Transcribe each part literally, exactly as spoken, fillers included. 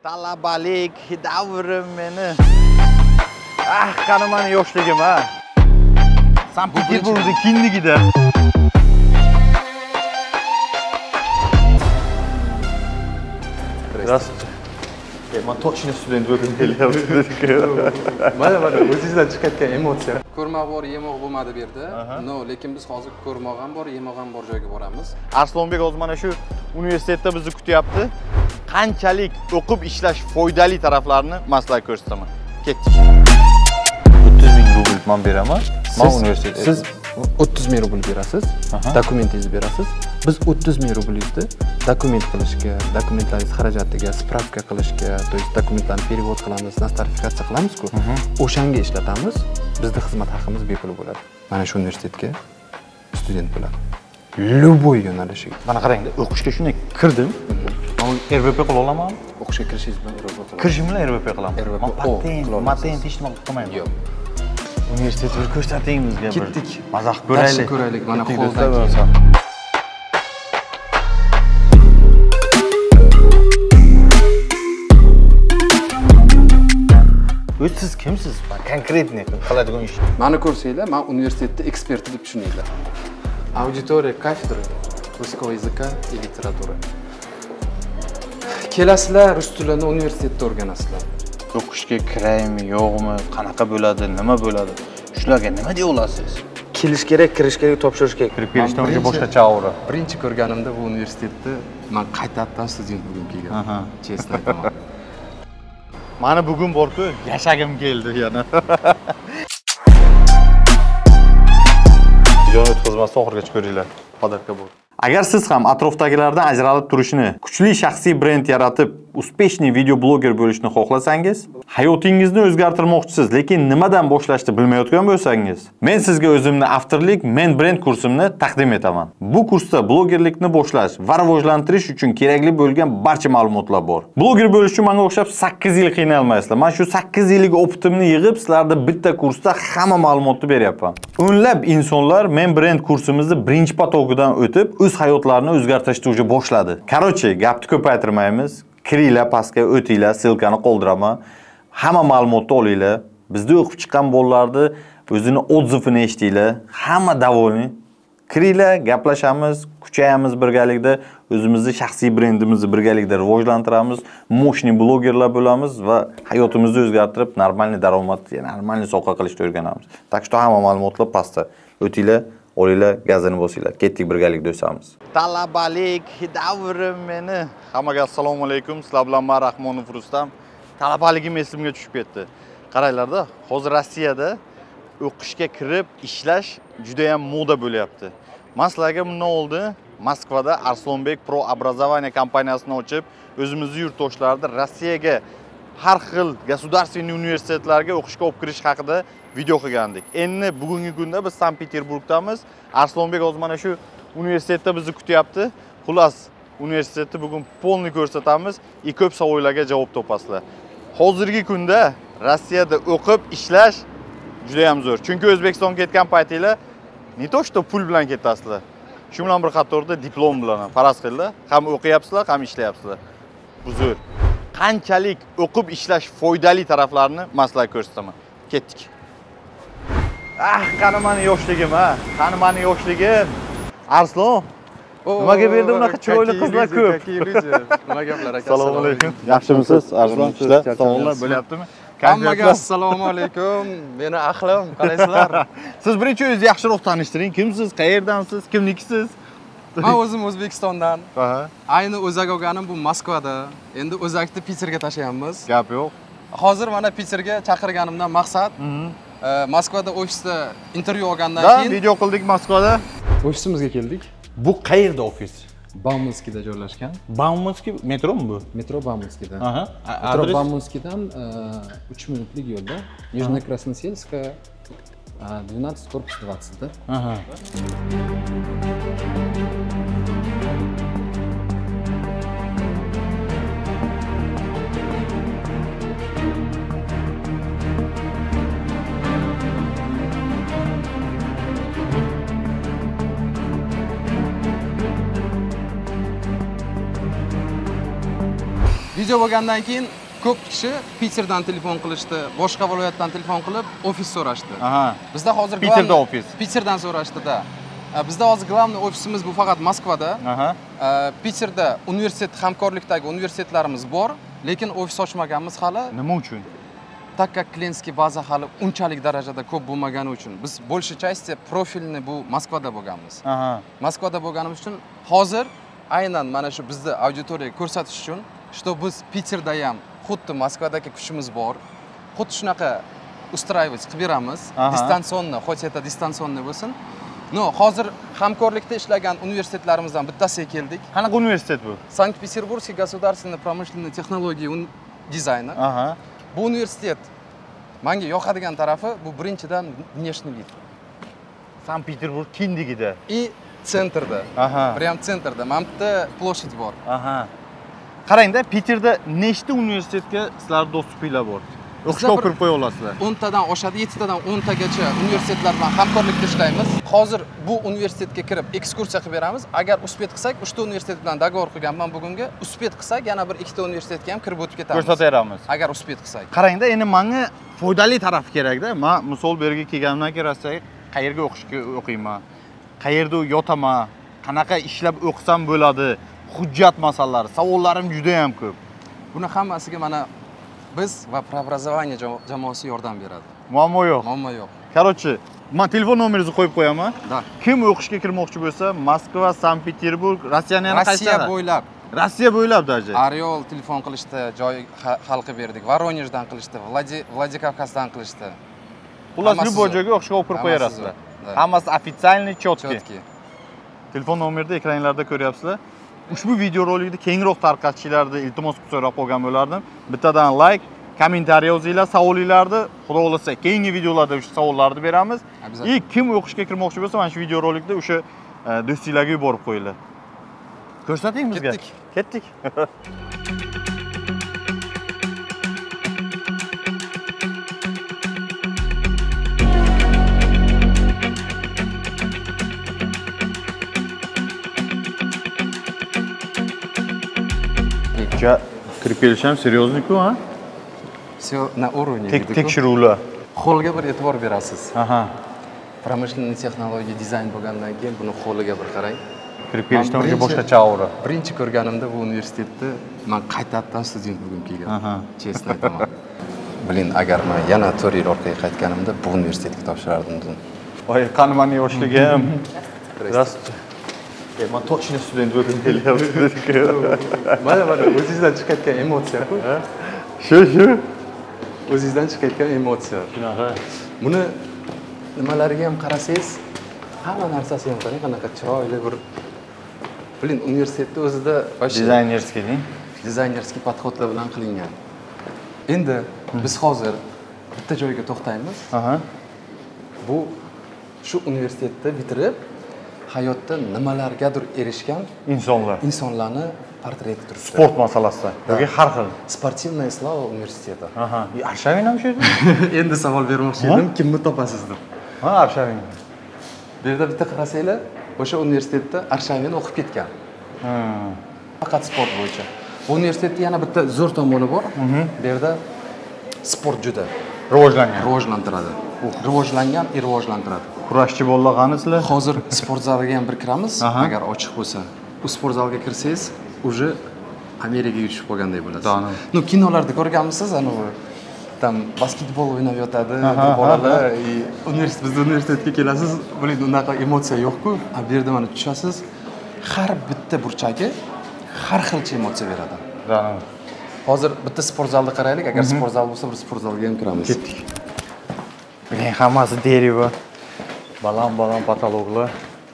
Talabalik davrim meni. Ah, qani meni yoshligim ha. Sankt-Peterburgda kindigida. Здравствуйте. Men точно student bo'lib kelyapman. Mana mana o'zingizdan chiqayotgan emotsiya. Ko'rmoq bor, yemoq bo'lmadi bu yerda. No, lekin biz hozir ko'rmoq ham bor, yemoq ham bor joyga boramiz. Arslonbek hozir mana shu universitetda bizni kutyapti. Qanchalik o'qib ishlash foydali taraflarini maslahat ko'rsataman. Ketdik. o'ttiz ming rubl men beraman. Men universitetda. Siz o'ttiz ming rubl berasiz, dokumentingizni berasiz. Biz o'ttiz ming rublingizni dokument qilishga, dokumentlaringiz xarajatiga, spravka qilishga, to есть dokumentlarni перевод qilamiz, nostrifikatsiya qilamiz-ku. O'shanga ishlatamiz. Bizning xizmat haqimiz bepul bo'ladi. Mana shu universitetga student bo'ladi. Любой yo'nalishiga. Mana qaranglar, o'qishga shunday kirdim. Men R V P qila olamanmi? O'qishga kirishingiz bilan R V P qilamiz. Kirishim bilan R V P qilaman. R V P. Men patent, patent hech nima qilmayman. Yo'q. Universitetni ko'rsating bizga bir. Ketdik. Mazax ko'raylik. Ko'raylik. Mana qo'ldan. O'z siz kimsiz? Konkretniy qiladigan ish. Meni ko'rsanglar, men universitetda ekspert deb tushuninglar. Auditoriya kafedra русского языка и литературы. Kelasizlar, rus tilini universitetda o'rganasizlar. O'qishga kiraymi, yo'qmi, qanaqa bo'ladi, nima bo'ladi? Shularga nima deya olasiz? Kelish kerak, kirish kerak, topshirish kerak. Kirib kelishdan o'zi boshqacha aura. Birinchi ko'rganimda bu universitetda men qaytadan student bo'lgim kelgan. Chestno aytaman. Mani bugun bor-ku, yashagim keldi yana. Ijod xizmati oxirigacha ko'ringlar. Podarka bor. Agar siz ham atrofdagilardan ajralib turishni, kuchli shaxsiy brend yaratib, успешный videobloger bo'lishni xohlasangiz, hayotingizni o'zgartirmoqchisiz, lekin nimadan boshlashni bilmayotgan bo'lsangiz, men sizga o'zimni avtorlik men brend kursimni taqdim etaman. Bu kursda blogerlikni boshlash va rivojlantirish uchun kerakli bo'lgan barcha ma'lumotlar bor. Bloger bo'lish uchun menga o'xshab sakkiz yil qiynalmaysizlar. Men shu sakkiz yillik opitimni yig'ib, sizlarga bitta kursda hamma ma'lumotni beryapman. O'nlab insonlar men brend kursimizni birinchi potogidan o'tib, o'z hayotlarini o'zgartirishni уже boshladi. Короче, gapni ko'paytirmaymiz. Kiringlar pastga, o'tinglar, silkani qoldiraman. Hamma ma'lumotni olinglar. Bizda o'qib chiqqan bolalarni o'zini odzivini eshitinglar. Hamma davoni. Kiringlar, gaplashamiz, kuchayamiz birgalikda, o'zimizni shaxsiy brendimizni birgalikda rivojlantiramiz, moshni blogerlar bo'lamiz va hayotimizni o'zgartirib, normalniy daromad, normalniy soha qilishni o'rganamiz. Tak что hamma ma'lumotlar pastda. O'tinglar, olinglar, gazini bosinglar. Ketdik birgalikda o'samiz. Talabalik davrim meni. Hammaga assalomu alaykum. Sizlar bilan men Rahmonov Rustam. Talabaligim esimga tushib ketdi. Qaranglarda, hozir Rossiyada o'qishga kirib ishlash juda ham moda bo'lyapti. Men sizlarga bundan oldin Moskvada Arslonbek Pro образование kompaniyasini ochib, o'zimizning yurtdoshlarni Rossiyaga har xil государственный universitetlarga o'qishga olib kirish haqida video qilgandik. Endi bugungi kunda biz Sankt-Peterburgdamiz. Arslonbek hozir mana shu universitetda bizni kutyapti. Xullas, universitetni bugun polni ko'rsatamiz, va ko'p savollarga javob topasizlar. Hozirgi kunda Rossiyada o'qib ishlash juda ham zo'r. Chunki O'zbekistonga ketgan paytinglar ne to что pul bilan ketasizlar. Shu bilan bir qatorda diplom bilan ham faraz qilinglar, ham o'qiyapsizlar, ham ishlayapsizlar. Bu zo'r. Qanchalik o'qib ishlash foydali taraflarini maslahat ko'rsataman. Ketdik. Ah, qani meni yoshligim ha. Qani meni yoshligim. Arslon. Nimaga berdi unaqa chiroyli qizlar ko'p? Nima gaplar aka? Assalomu alaykum. Yaxshimisiz? Arslon, ishlar savoqlar bo'lyaptimi? Hammaga assalomu alaykum. Meni ahlim, qalaysizlar? Siz birinchi o'zingizni yaxshiroq tanishtiring. Kimsiz? Qayerdansiz? Kimnikisiz? Men o'zim O'zbekistondan. Aha. Ayni O'zak olganim bu Moskvada. Endi O'zakni Piterga tashlayapmiz. Gap yo'q. Hozir mana Piterga chaqirganimdan maqsad Moskvada ofisda intervyu olgandan keyin video qildik Moskvada. Ofisimizga keldik. Bu qayerda ofis? Baumskida joylashgan. Baumski metromi bu? Metro Baumskida. Aha. Metro Baumskidan uch minutlik yo'lda. Yujnoye Krasnoselskaya двенадцать корпус двадцать, да? Aha. video bo'lgandan keyin ko'p kishi Piterdan telefon qilishdi, boshqa viloyatdan telefon qilib, ofis so'rashdi. Aha. Bizda hozir Piterda ofis. Piterdan so'rashdi-da. Bizda hozir главный ofisimiz bu faqat Moskvada. Aha. Piterda universitet hamkorlikdagi universitetlarimiz bor, lekin ofis ochmaganmiz hali. Nima uchun? Так как клиентский baza hali unchalik darajada ko'p bo'lmagani uchun biz большей части profilni bu Moskvada bo'lganmiz. Aha. Moskvada bo'lganimiz uchun hozir aynan mana shu bizni auditoriyaga ko'rsatish uchun, что biz Piterda ham xuddi Moskvadagi kuchimiz bor. Xuddi shunaqa устраивать qilib beramiz. Distansionniy, хоть это distansionniy bo'lsin. No, hozir hamkorlikda ishlagan universitetlarimizdan bittasiga keldik. Qanaqa universitet bu? Sankt-Peterburgский государственный промышленный технология dizayni. Aha. Bu universitet menga yoqadigan tarafi bu birinchidan внешний вид. Sankt-Peterburg kindigida. И centrda. Aha. Прям centrda. Mana bu yerda площадь bor. Aha. Qarangda, Piterda nechta universitetga sizlar dostupinglar bor? O'qishga o'qib qo'ya olasizlar. o'ntadan oshadi, yettitadan o'ntagacha universitetlar bilan hamkorlikda ishlaymiz. Hozir bu universitetga kirib ekskursiya qilib beramiz. Agar uspet qilsak, uchta universitet bilan dogovor qilganman bugunga. Uspet qilsak, yana bir ikkita universitetga ham kirib o'tib ketamiz. Ko'rsataveramiz. Agar uspet qilsak. Qarangda, endi menga foydali taraf kerak-da. Men misol bu yerga kelganimdan keyin rossiyaga qayerga o'qishga o'qiyman? Qayerda yotaman? Qanaqa ishlab o'qisam bo'ladi? Hujjat masalalari, savollarim juda ham ko'p. Buni hammasiga mana biz va Preobrazovание jamoasi yordam beradi. Muammo yo'q. Muammo yo'q. Короче, men telefon nomeringizni qo'yib qo'yaman. Da. Kim o'qishga kirmoqchi bo'lsa, Moskva, Sankt-Peterburg, Rossiyani yana qaysi? Rossiya bo'ylab. Rossiya bo'ylab даже. Oriol telefon qilishdi, joy hal qilib berdik. Voronejdan qilishdi, Vladikavkazdan qilishdi. Xullas, любой joyga o'qishga olib qo'yasizlar. Hammasi официальный, четкий. Telefon nomerida ekranlarda ko'ryapsizlar. Ushbu videorolikni kengroq tarqatishlarni iltimos qilib so'rab qolgan bo'lardim. Bittadan like, kommentariy yozinglar, savolinglarni, xudo xolasa keyingi videolarda o'sha savollarni beramiz. И kim o'qishga kirmoqchi bo'lsa, mana shu videorolikda o'sha do'stinglarga yuborib qo'yinglar. Ko'rsating bizga. Ketdik. Ketdik. Kirib kelish ham seriozniku, ha? Всё на уровне. Tekshiruvlar. Xo'lga bir e'tibor berasiz. Aha. Промышленный texnologiya dizayn bo'lgandan keyin buni xo'liga bir qarang. Kirib kelishdan o'zi boshqacha aura. Birinchi ko'rganimda bu universitetda men qaytadan student bo'lgim kelgan. Aha. Chestno aytaman. Blin, agar men yana to'rt yil orqaga qaytganimda bu universitetga topshirardim. Voy, qani meni yoshligim. Здравствуйте. Men точно student bo'lgim kelyapti. Mana mana o'zingizdan chiqayotgan emotsiya-ku. Shu, shu. O'zingizdan chiqayotgan emotsiya. Shunaqa. Buni nimalariga ham qarasangiz, hamma narsasi ham qarang, qanaqa chiroyli bir. Blin, universitetda o'zida dizaynerskiy, dizaynerskiy podxodlar bilan qilingan. Endi biz hozir bitta joyga to'xtaymiz. Aha. Bu shu universitetni bitirib hayotda nimalargadir erishgan insonlar, insonlarni portreti turibdi. Sport masalasi yoki har xil. Sportivная слава universiteti. Aha. Arshavin ham shu yerda? Endi savol bermoqchi edim, kimni topasiz deb. Ha, Arshavin. Bu yerda bitta qarasanglar, o'sha universitetda Arshavin o'qib ketgan. Ha. Faqat sport bo'yicha. Bu universitetda yana bitta zo'r tomoni bor. Bu yerda sport juda rivojlangan, rivojlantiradi. Rivojlangan, va rivojlantiradi. Kurashchi bo'lgansizlar. Hozir sport zaliga ham bir kiramiz, agar ochiq bo'lsa. Bu sport zalga kirsangiz, уже Amerikaga uchib qolganday bo'lasiz. Ну, kinolarda ko'rganmisiz, ana bu там basketbol o'ynab yotadi, bolalar, universitet biz universitetga kelasiz, bilin unaqa emotsiya yo'q-ku. Bu yerda mana tushasiz, har bitta burchagi har xilcha emotsiya beradi. Hozir bitta sport zalni qaraylik, agar sport zal bo'lsa, bir sport zalga ham kiramiz. Ketdik. Bilin, hammasi derevo. Baland-baland patologlar.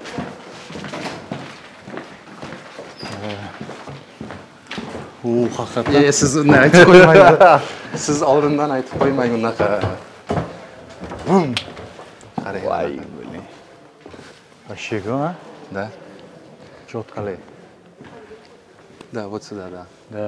U haqiqatan. E, siz uni aytib qo'ymang. Siz oldindan aytib qo'ymang unaqa. Bum. Qarang. Voy, bilin. Вообще-го, а? Да. Четкали. Да, вот сюда, да. Да.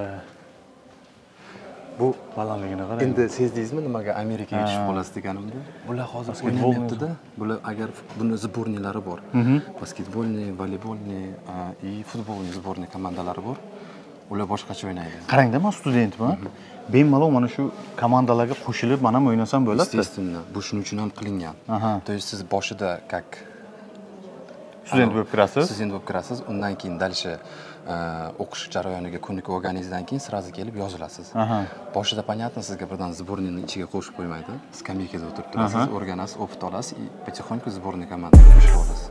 Bu balandligini qarang. Endi sezdingizmi nimaga Amerikaga tushib qolasiz deganimda? Bular hozir o'ynamayapti-da. Bular agar buni sborniylari bor. Basketbolniy, voleybolniy и futbolniy sborniy komandalari bor. ular boshqacha o'ynaydi. Qarangda, men studentman. Bemalol mana shu komandalarga qo'shilib, men ham o'ynasam bo'ladi. Естественно, bu shuning uchun ham qilingan. То есть siz boshida как student bo'lib kirasiz. Student bo'lib kirasiz, undan keyin dальше o'qish jarayoniga ko'nikib olganingizdan keyin sразу kelib yozilasiz. Boshida понятно, sizga birdan сборныйning ichiga qo'shib qo'ymaydi. Skameykada o'tirib turasiz, o'rganasiz, opit olasiz, и потихоньку сборный komandaga qo'shib olasiz.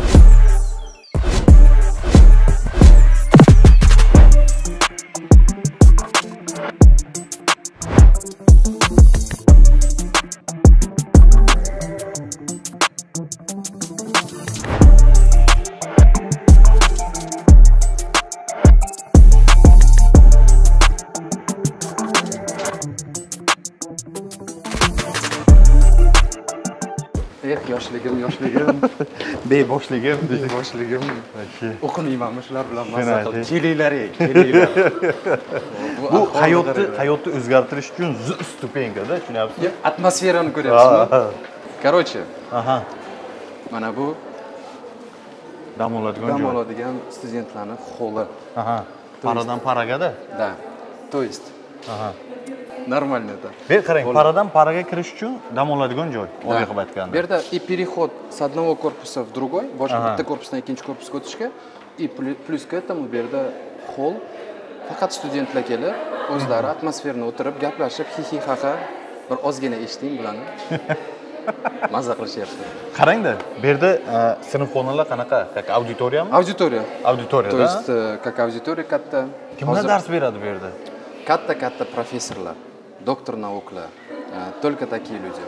Eh, yoshligim, yoshligim. Beboshligim, beboshligim. O'qimayman, shular bilan maslahat. Kelinglar, kelinglar. Bu hayotni, hayotni o'zgartirish uchun stupenkada, tushunyapsizmi? Atmosferani ko'ryapsizmi? Короче. Aha. Mana bu dam oladigan joy. Dam oladigan studentlarning holi. Aha. Paradan paragada? Da. То есть. Aha. Нормально это. Ber qarang, paradan paraga kirish uchun dam oladigan joy. O'ylab qilib aytganda. Bu yerda и переход с одного корпуса в другой, boshqa bitta korpusdan ikkinchi korpusga o'tishga, и плюс к этому bu yerda hol faqat studentlar kelib, o'zlari atmosferni o'tirib, gaplashib, hi-hi ha-ha, bir ozgina eshiting bularni. Mazza qilishyapti. Qarangda, bu yerda sinf xonalar qanaqa? Как auditoriyami? Auditoriya. Auditoriya. То есть как аудитория katta. Kimlar dars beradi bu yerda? Katta-katta professorlar, doktor nauklar, только такие люди.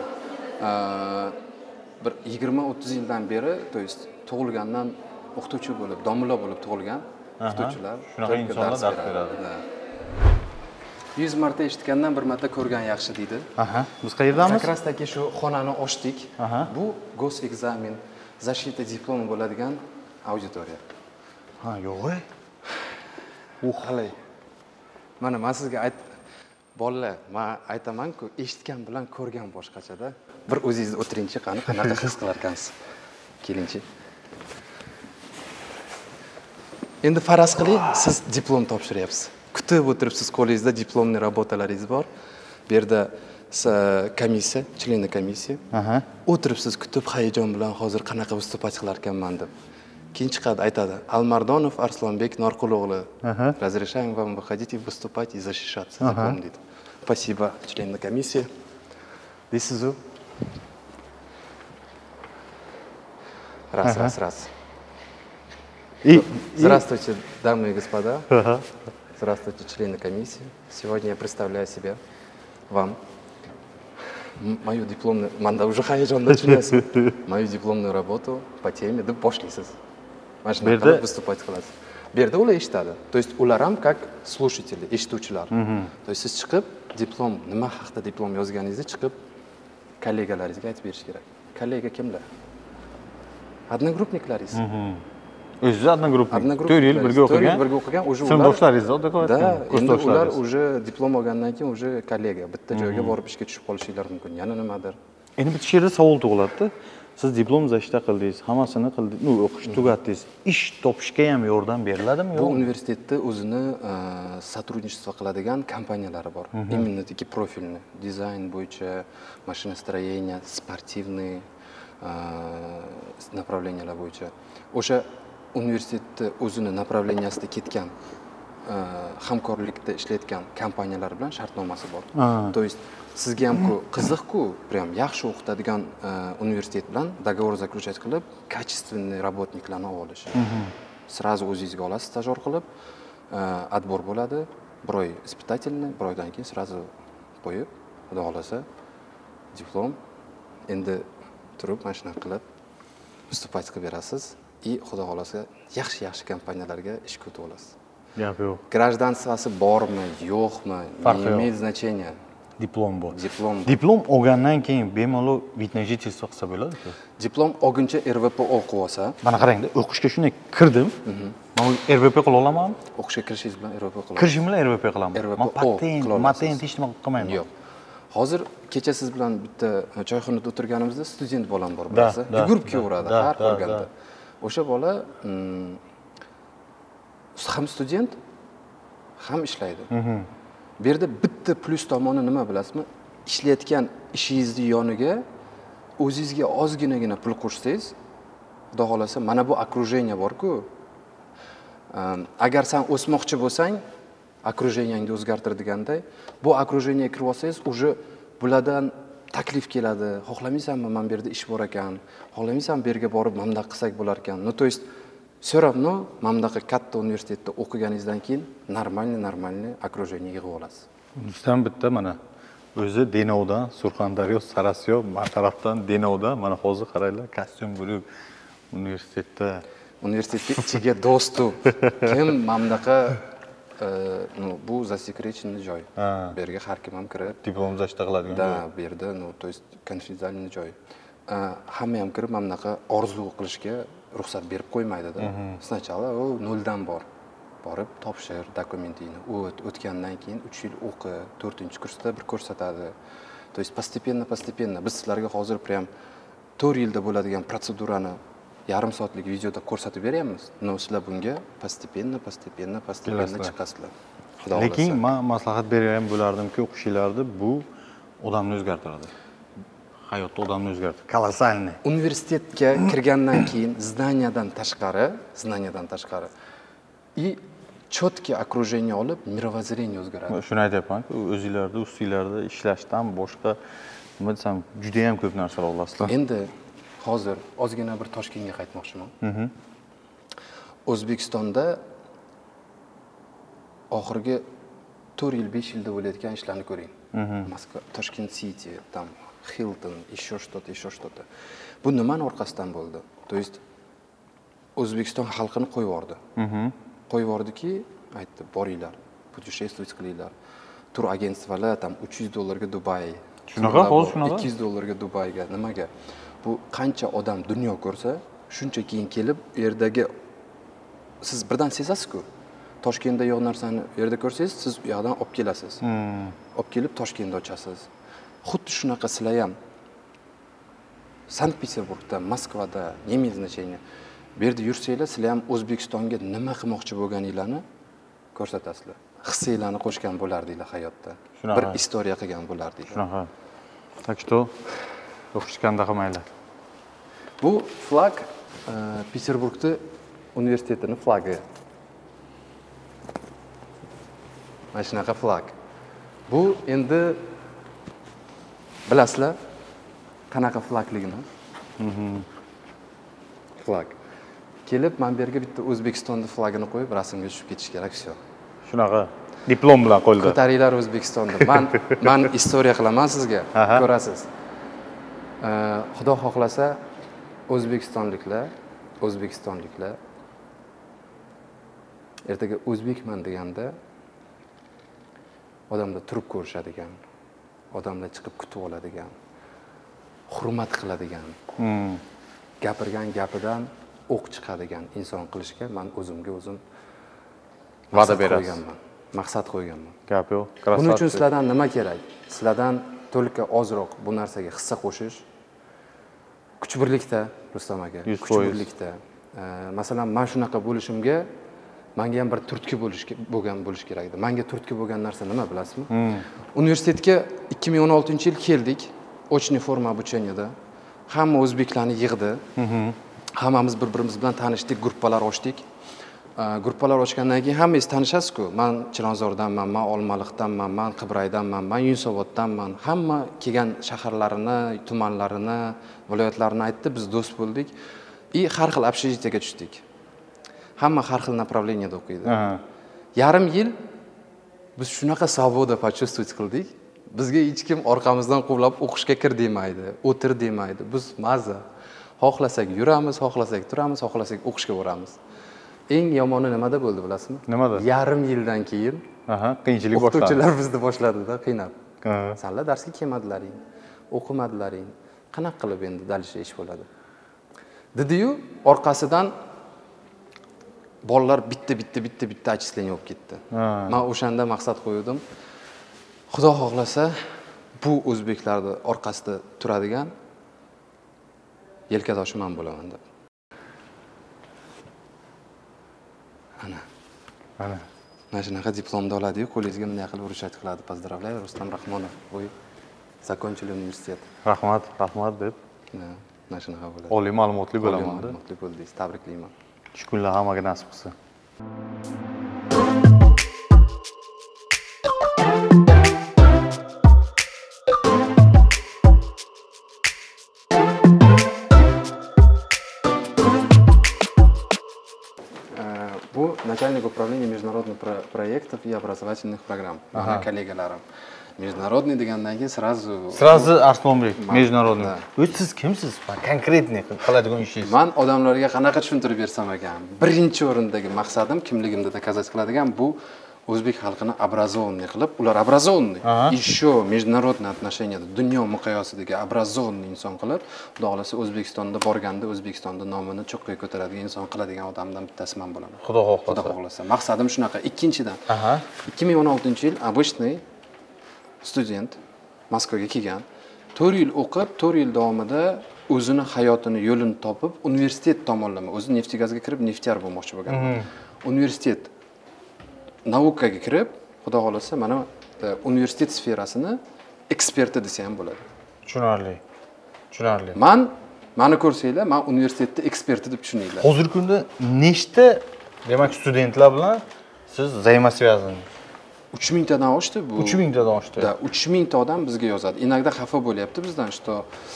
Bir yigirma o'ttiz yildan beri, то есть tug'ilgandan o'qituvchi bo'lib, domla bo'lib tug'ilgan o'qituvchilar shunaqa insonlar dars beradi. yuz marta eshitgandan bir marta ko'rgan yaxshi deydi. Aha. Biz qayerdamiz? Как раз таки shu xonani ochdik. Bu gosekzamen, защита diplomi bo'ladigan auditoriya. Ha, yo'q-ey. U qalay. Mana men sizga ayt bolalar, men aytaman-ku, eshitgan bilan ko'rgan boshqachada. Bir o'zingiz o'tiringchi, qani qanaqa his qilar ekansiz. Kelingchi. Endi faraz qiling, siz diplom topshiryapsiz. Kutib o'tiribsiz, qo'lingizda diplomli работалaringiz bor. Bu yerda komissiya, члены комиссия. Aha. O'tiribsiz, kutib hayajon bilan hozir qanaqa выступать qilar ekanman deb. Keyin chiqadi, aytadi: Almardonov Arslonbek Norqulo'g'li. Разрешаем вам выходить и выступать и защищаться. Запомните. Спасибо, члены комиссии. Дейсизу. Раз, раз, раз. И здравствуйте, дамы и господа. Здравствуйте, члены комиссии. Сегодня я представляю себя вам мою дипломную, манда уже hayajonda tushunasiz. Мою дипломную работу по теме deb boshlaysiz. Mana shunday qilib выступать qilasiz. Bu yerda ular eshitadi. То есть ular ham как слушатели, eshituvchilar. То есть siz chiqib diplom, nima haqida diplom yozganingizni chiqib kollegalaringizga aytib berish kerak. Kollega kimlar? Одногруппниklaringiz. O'zingiz одногруппник. to'rt yil birga o'qigan. birga o'qigan, уже ular sinfdoshlaringiz oddiy da, endi ular уже diplom olgandan keyin уже kollega, bitta joyga borib ishga tushib qolishingiz mumkin. Yana nimadir. Endi bitta yerda savol tug'iladi. Siz diplom zashta qildingiz, hammasini qildingiz, no, o'qish tugatdingiz. Ish topishga ham yordam beriladimi, yo'qmi? Bu universitetda o'zini сотрудничество qiladigan kompaniyalari bor. Именно такие профильные, dizayn bo'yicha, машиностроение, спортивные направлениялар bo'yicha. O'sha universitetda o'zini направлениясida ketgan, hamkorlikda ishlayotgan kompaniyalar bilan shartnomasi bor. То есть sizga ham-ku qiziq-ku, прям yaxshi o'qitadigan universitet bilan договор заключать qilib, качественный работникlarni olish. Сразу o'zingizga olasiz, stajyor qilib, отбор bo'ladi, bir oy испытательный, bir oydan keyin сразу qo'yib, xudo xolasa diplom endi turib mana shunaqa qilib выступать qilib berasiz и xudo xolasa yaxshi-yaxshi kompaniyalarga ishga o'tib olasiz. Gap yo'q. Гражданствоsi bormi, yo'qmi, не имеет значения. Diplom bor. Diplom. Diplom olgandan keyin bemalol вид на жительство qilsa bo'ladi-ku. Diplom olguncha R V P o'qib olsa, mana qarangda, o'qishga shunday kirdim. Men R V P qila olamanmi? O'qishga kirishingiz bilan R V P qilasiz. Kirishim bilan R V P qilaman. Men patent, patent hech nima qilmayman. Yo'q. Hozir kecha siz bilan bitta choyxonada o'tirganimizda student bolam bor bo'lsa, yugurib kelaveradi har ko'rganda. O'sha bola ham student, ham ishlaydi. Bu yerda bitta plyus tomoni nima bilasizmi? Ishlayotgan ishingizning yoniga o'zingizga ozginagina pul qo'shsangiz, xudo xolasa, mana bu окружение bor-ku. Agar sen o'smoqchi bo'lsang, окружениеңni o'zgartirdiganday, bu окружениеga kirib olsangiz, уже bulardan taklif keladi. Xohlamaysanmi, men bu yerda ish bor ekan. Xohlamaysanmi, bu yerga borib mamdaq qilsak bo'lar ekan. No, то есть все равно mamdaqa katta universitetda o'qiganingizdan keyin normalniy normalniy окружение yig'ib olasiz. Undan bitta mana o'zi Denovdan, Surxondaryo, Sarasiyo, mana tarafdan Denovdan, mana hozir qaranglar, kostyum bo'lib universitetda Universitetga ichiga do'stu. Kim mamdaqa ну, bu засекреченный joy. Bu yerga har kim ham kirib, diplom zashta qiladigan. Da, bu yerda, ну, то есть konfidensialniy joy. Hamma ham kirib mamdaqa orzu qilishga ruxsat berib qo'ymaydi-da. Сначала u noldan bor. Borib topshir dokumentingni, o't, o'tgandan keyin uch yil o'qi, to'rtinchi kursda bir ko'rsatadi. То есть постепенно постепенно biz sizlarga hozir prям to'rt yilda bo'ladigan protsedurani yarim soatlik videoda ko'rsatib beryapmiz. No, sizlar bunga постепенно постепенно постепенно chiqasizlar. Xudo xolasa. Lekin men maslahat bergan bo'lardimki, o'qishinglarda bu odamni o'zgartiradi. Hayotda odamni o'zgartiradi. Колоссальный. Universitetga kirgandan keyin zdaniyadan tashqari, zdaniyadan tashqari и четкий окружение olib, мировоззрение o'zgaradi. Shuni aytayapman-ku, o'zingizlarda, ustingizlarda ishlashdan boshqa nima desam, juda ham ko'p narsalar olasizlar. Endi hozir ozgina bir Toshkentga qaytmoqchiman. O'zbekistonda oxirgi to'rt yil, besh yilda bo'layotgan ishlarni ko'ring. Moskva, Toshkent City, там Hilton, еще что-то, еще что-то. Bu nimaning orqasidan bo'ldi? То есть O'zbekiston xalqini qo'yib yubordi. Qo'yib yubordiki, aytdi, boringlar, путешествовать qilinglar. Tur agentstvalar tam uch yuz dollarga Dubay. Shunaqa, hozir shunaqa. ikki yuz dollarga Dubayga. Nimaga? Bu qancha odam dunyo ko'rsa, shuncha keyin kelib, u yerdagi siz birdan sezasiz-ku. Toshkentda yo'q narsani u yerda ko'rsangiz, siz u yoqdan olib kelasiz. Olib kelib Toshkentda ochasiz. Xuddi shunaqa sizlar ham Sankt-Peterburgda, Moskvada, не имеет значения. Bu yerda yursanglar, sizlar ham O'zbekistonga nima qilmoqchi bo'lganinglarni ko'rsatasizlar. Hissinglarni qo'shgan bo'lardinglar hayotda. Bir istoriya qilgan bo'lardinglar. Shunaqa. Так что o'qishganda qilmanglar. Bu flag Peterburgda universitetining flagi. Mana shunaqa flag. Bu endi bilasizlar qanaqa flagligini? Flag. Kelib, men bu yerga bitta O'zbekistonning flagini qo'yib, rasmga tushib ketish kerak, все. Shunaqa. Diplom bilan qo'lda. Ko'taringlar O'zbekistonni. Men men istoriya qilaman sizga, ko'rasiz. Xudo xohlasa, O'zbekistonliklar, O'zbekistonliklar ertaga o'zbekman deganda odamlar turib ko'rishadigan, odamlar chiqib kutib oladigan, hurmat qiladigan, gapirgan gapidan o'q chiqadigan inson qilishga men o'zimga o'zim va'da beraman. Maqsad qo'yganman. Gap yo'q. Buning uchun sizlardan nima kerak? Sizlardan to'lka ozroq bu narsaga hissa qo'shish. Kuch birlikda, Rustam aka, kuch birlikda. Masalan, men shunaqa bo'lishimga menga ham bir turtki bo'lish bo'lgan bo'lish kerak edi. Menga turtki bo'lgan narsa nima bilasizmi? Universitetga ikki ming o'n oltinchi yil keldik, ochniy forma обучениеda. Hamma o'zbeklarni yig'di. Hammamiz bir-birimiz bilan tanishdik, gruppalar ochdik. Gruppalar ochgandan keyin hammangiz tanishasiz-ku. Men Chilonzordanman, men Olmaliqdanman, men Qibraydanman, men Yunusoboddanman. Hamma kelgan shaharlarini, tumanlarini, viloyatlarini aytdi, biz do'st bo'ldik. И har xil общежитиеga tushdik. Hamma har xil направленияda o'qiydi. Yarim yil biz shunaqa svoboda почувствовать qildik. Bizga hech kim orqamizdan quvlab o'qishga kir demaydi, o'tir demaydi. Biz maza. Xohlasak yuramiz, xohlasak turamiz, xohlasak o'qishga boramiz. Eng yomoni nimada bo'ldi bilasizmi? Nimada? Yarim yildan keyin, aha, qiyinchilik boshladi. O'qituvchilar bizni boshladida qiynab. Senlar darsga kelmadilaring, o'qimadilaring. Qanaqa qilib endi dalisha ish bo'ladi? Dedi-yu, orqasidan bolalar bitta bitta bitta bitta отчисление olib ketdi. Men o'shanda maqsad qo'ydim. Xudo xohlasa, bu o'zbeklarning orqasida turadigan yelkadoshi men bo'laman deb. Ana. Ana. Mana shunaqa diplomni oladi-yu, qo'lingizga bunday qilib urushat qiladi. Поздравляю, Rustam Rahmonov. Вы закончили университет. Rahmat, rahmat deb. Mana shunaqa bo'ladi. Oliy ma'lumotli bo'laman-da. Ma'lumotli bo'ldingiz. Tabriklayman. Shu kunlar hammaga nasib qilsin. Bu начальник управления международных проектов и образовательных программ. Mana kollegalarim. Международный degandan keyin сразу Сразу Arslonbek, международный. O'zi siz kimsiz? Konkretniy qiladigan ishingiz. Men odamlarga qanaqa tushuntirib bersam ekan, birinchi o'rindagi maqsadim kimligimni doказать qiladigan bu o'zbek xalqini образованный qilib, ular образованный, еще международный отношенияda dunyo miqyosidagi образованный inson qilib, xudo xolasa O'zbekistonda borganda O'zbekistonda nomini cho'qqiga ko'taradigan inson qiladigan odamdan bittasi men bo'laman. Xudo xohlasa. Xudo xohlasa. Maqsadim shunaqa. Ikkinchidan, ikki ming o'n oltinchi yil обычный student Moskvaga kelgan, to'rt yil o'qib, to'rt yil davomida o'zini hayotini yo'lini topib, universitet tomonlama, o'zi neftigazga kirib, neftyar bo'lmoqchi bo'lgan. Universitet naukaga kirib, xudo xolasa, mana universitet sferasini eksperti desa ham bo'ladi. Tushunarli. Tushunarli. Men meni ko'rsanglar, men universitetda eksperti deb tushuninglar. Hozirgi kunda nechta, demak, studentlar bilan siz взаимосвязаны? uch ming tadan oshdi bu. uch ming tadan oshdi. Da, uch ming ta odam bizga yozadi. Inogda xafa bo'lyapti bizdan, что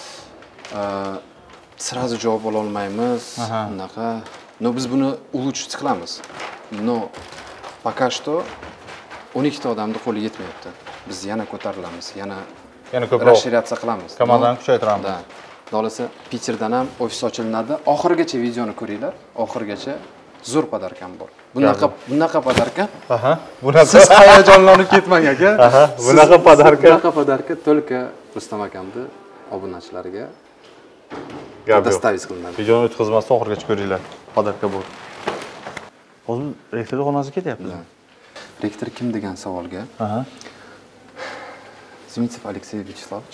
сразу javob ola olmaymiz. Unaqa. No biz buni улучшить qilamiz. No пока что o'n ikki ta odamning qo'li yetmayapti. Biz yana ko'tarilamiz, yana yana ko'proq расширяться qilamiz. Komandani kuchaytiramiz. Da. Xolasa Peterdan ham ofis ochilinadi. Oxirigacha videoni ko'ringlar. Oxirigacha zo'r podarkam bor. Bunaqa bunaqa podarka. Aha. Bunaqa siz hayajonlanib ketmang aka. Aha. Bunaqa podarka. Bunaqa podarka только Rustam akamni obunachilariga dostavить qilinadi. Videoni o'tkazmasdan oxirigacha ko'ringlar. Podarka bor. Hozir rektor xonasiga ketyapmiz. Rektor kim degan savolga? Aha. Zmitsev Алексей Вячеславович.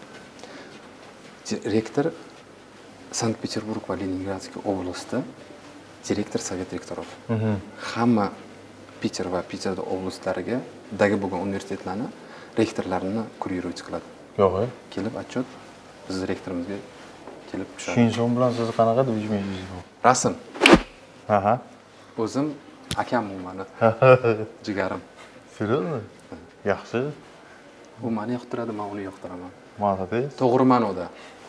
Rektor Sankt-Peterburg va Leningradskiy oblastda direktor sovet rektorov. Hamma Peter va Peterda oblastlariga dagi bo'lgan universitetlarni rektorlarini kuriruvchi qiladi. Yo'q, kelib отчет biz rektorimizga kelib tushadi. Shu inson bilan siz qanaqa deb yurmaysiz bu? Rasm. Aha. O'zim akam mani. Jigarim. Seriyozmi? Yaxshi. U meni yoqtiradi, men uni yoqtiraman. Молодец. To'g'riman o'da.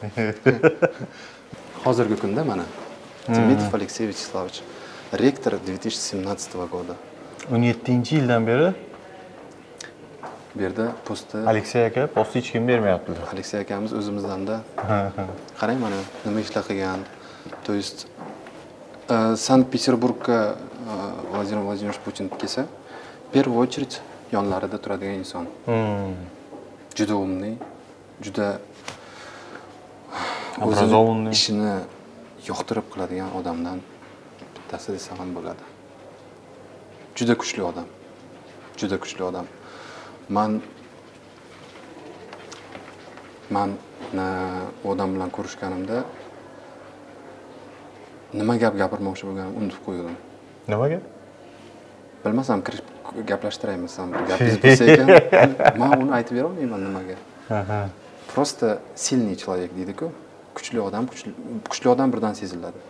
Hozirgi kunda mana Dmitriy Алексей Вячеславович, ректор две тысячи семнадцатого года. o'n yettinchi yildan beri bu yerda posti Aleksey aka posti hech kim bermayaptilar. Aleksey akamiz o'zimizdan-da. Qarang mana nima ishlar qilgan. То есть Sankt-Peterburgga Vladimir Vladimirovich Putin kelsa, в первую очередь yonlarida turadigan inson. Juda umniy, juda образованный, ishini yoqtirib qiladigan odamdan bittasi desa ham bo'ladi. Juda kuchli odam. Juda kuchli odam. Men men odam bilan ko'rishganimda nima gap gapirmoqchi bo'lganim unutib qo'ydim. Nima gap? Bilmasam, kirib gaplashtiraymiz ham. Gapingiz bo'lsa ekan, men uni aytib bera olmayman nimaga. Просто сильный человек deydi-ku. Kuchli odam, kuchli kuchli odam birdan seziladi.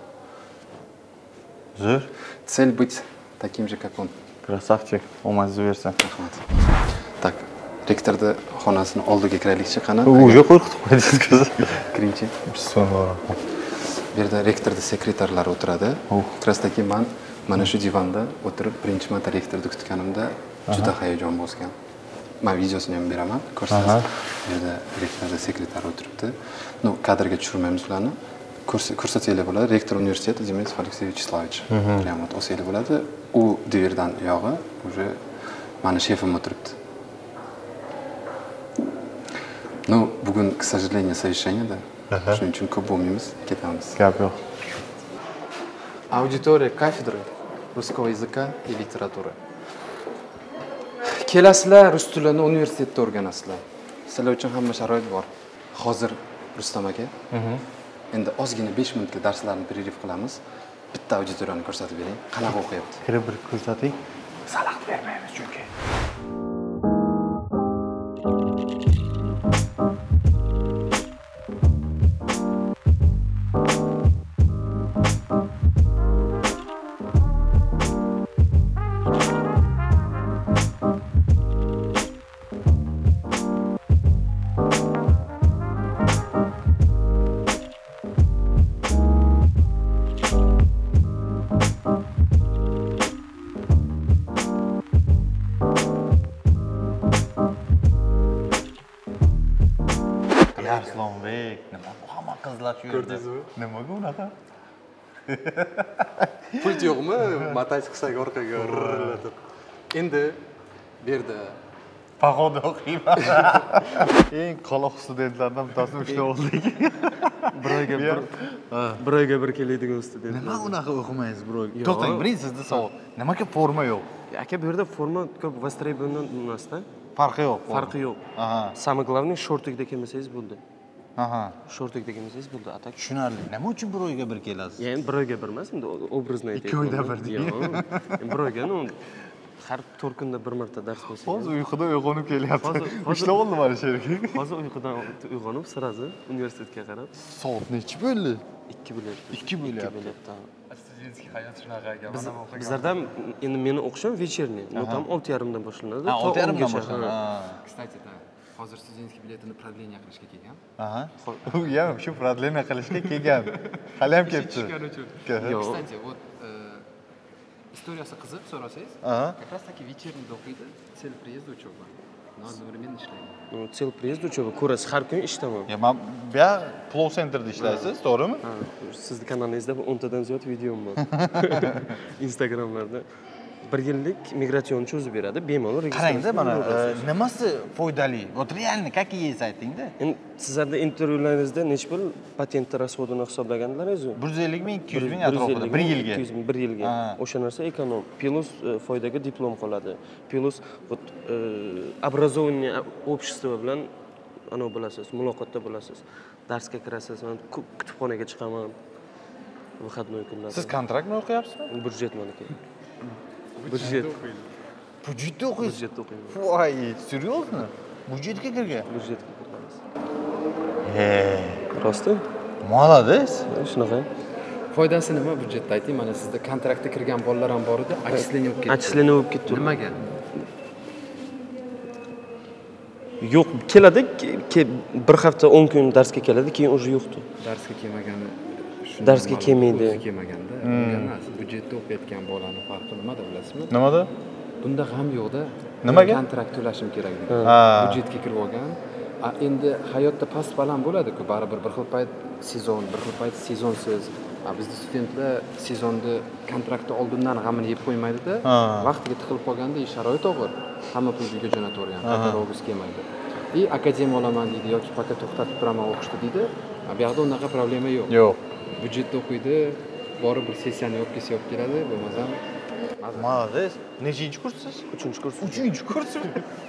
Zo'r. Цель быть таким же, как он. Красавчик, omazingizni bersin. Rahmat. Tak, rektorning xonasini oldiga kiraylikchi, qani? Уже qo'rqitib qo'ydingiz qiz. Kiringchi. Bismillah. Bu yerda rektorning sekretarlari o'tiradi. Krasdagi men mana shu divanda o'tirib birinchi marta rektorni kutganimda juda hayajon bosgan. Men videosini ham beraman, ko'rsataman. Bu yerda rektorning sekretari o'tiribdi. No, kadrga tushirmaymiz ularni. Ko'rsatsangiz bo'ladi. Rektor universiteti Dmitriy Алексей Вячеславович. Prямо olsangiz bo'ladi. U dverdan yog'i уже mani shefim o'tiribdi. No, bugun, к сожалению, совещание-da. Shuning uchun ko'p bo'lmaymiz, ketamiz. Gap yo'q. Auditoriya kafeдры русского языка и литературы. Kelasizlar, rus tilini universitetda o'rganasizlar. Sizlar uchun hamma sharoit bor. Hozir Rustam aka. Endi ozgina besh minutga darslarni перерыв qilamiz. Bitta auditoriyani ko'rsatib bering. Qanaqa o'qiyapti? Kirib bir ko'rsating. Xalaqit bermayapti. aka. Arslonbek, nima bu hamma qizlar shu yerda? Ko'rdingizmi? Nimaga unaqa? Pult yo'qmi? Matay chiqsak orqaga rirlatib. Endi bu yerda Paxoda o'qiyman. Eng qoloq studentlardan bittasini ushlab oldik. Bir oyga bir bir oyga bir keladigan student. Nima unaqa o'qimaysiz, bro? To'xtang, birinchi sizda savol. Nimaga forma yo'q? Aka, bu yerda forma ko'p востребован emasda. Farqi yo'q. Farqi yo'q. Aha. Самое главное, shortikda kelmasangiz bo'ldi. Aha. Shortikda kelmasangiz bo'ldi. Atak. Tushunarli. Nima uchun bir oyga bir kelasiz? Ya'ni bir oyga bir emas, endi obrazno aytayapman. Ikki oyda bir deydi. Yo'q. Bir oyga, no, har to'rt kunda bir marta dars bo'lsa. Hozir uyquda uyg'onib kelyapti. Hozir- hozir- Ushlab oldim mana shu yerga. Hozir uyqudan uyg'onib, sirazi universitetga qarab Soat nechi bo'ldi? ikki bo'lyapti. ikki bo'lyapti. bo'lyapti. studentskiy hayot shunaqa ekan. Biz, bizlarda endi meni o'qishim вечерний, no tam olti yarimdan boshlanadi. Ha, to olti yarimdan o'ngacha, boshlanadi. ha. Ha. Kстати, да. Hozir studentskiy biletini продление qilishga kelgan. Aha. U ham shu продление qilishga kelgan. Hali ham ketdi. Tushgan uchun. Yo'q. Kстати, вот istoriyasi qiziq so'rasangiz, Aha. как раз таки вечернийda o'qiydi, цель приезда учеба. Но одновременно ishlaydi. Ну, цел приезда учеба, ko'rasiz, har kuni ishdaman. Ya, men bu yoq Flow Center'da ishlaysiz, to'g'rimi? Ha, sizni kanalingizda o'ntadan ziyod videom bor. Instagramlarda bir yillik migratsion cho'zib beradi, bemalol Qarangda, mana registratsiya e, nimasi foydali? Вот реально, как есть aytingda. Endi sizlarda intervyularingizda necha pul patent rasxodini hisoblaganlaringiz? bir yuz ellik ming, ikki yuz ming atrofida bir yilga. ikki yuz ming bir yilga. Ha. O'sha narsa ekonom. Plus e, foydaga diplom qoladi. Plus вот образование общество bilan ana bo'lasiz, muloqotda bo'lasiz. Darsga kirasiz, men kutubxonaga chiqaman. Выходной kunlarda. Siz kontraktni o'qiyapsizmi? Budjet meniki. Budjet. Budjetda o'qiysiz? Budjetda o'qiyman. Voy, серьезно? Budjetga kirgan? Budjetga kiramiz. He. Rosti? Молодец. Shunaqa. Foydasi nima budjetda ayting? Mana sizda kontraktga kirgan bolalar ham bor edi, отчисление bo'lib ketdi. Отчисление bo'lib ketdi. Nimaga? Yo'q, keladi, ke- bir hafta o'n kun darsga keladi, keyin уже yo'qdi. Darsga kelmagani shunday Darsga ma'lum, kelmaydi. o'zi kelmaganda, unga emas, budjetda o'qiyotgan bolani farqi nimada bilasizmi? Nimada? Bunda ham yo'qda. Nimaga? Kontrakt to'lashim kerak. Ha. Budjetga kirib olgan. A, endi hayotda past baland bo'ladi-ku, baribir bir xil payt sezon, bir xil payt sezonsiz. A, bizda studentlar sezonni kontraktni oldindan g'amini yeb qo'ymaydi-da, Ha. vaqtiga tiqilib qolganda sharoit og'ir. Hamma pul uyga jo'natavergan, qaytarog'isi kelmaydi. И akademiya olaman deydi yoki poka to'xtatib turaman o'qishni deydi. A, bu yoqda unaqa problema yo'q. Yo'q. Budjetda o'qiydi, borib bir sessiyani yopib kelsa yopib keladi, bo'lmasam Молодец. Nechinchi kurssiz? Uchinchi kurs. Uchinchi kursmi?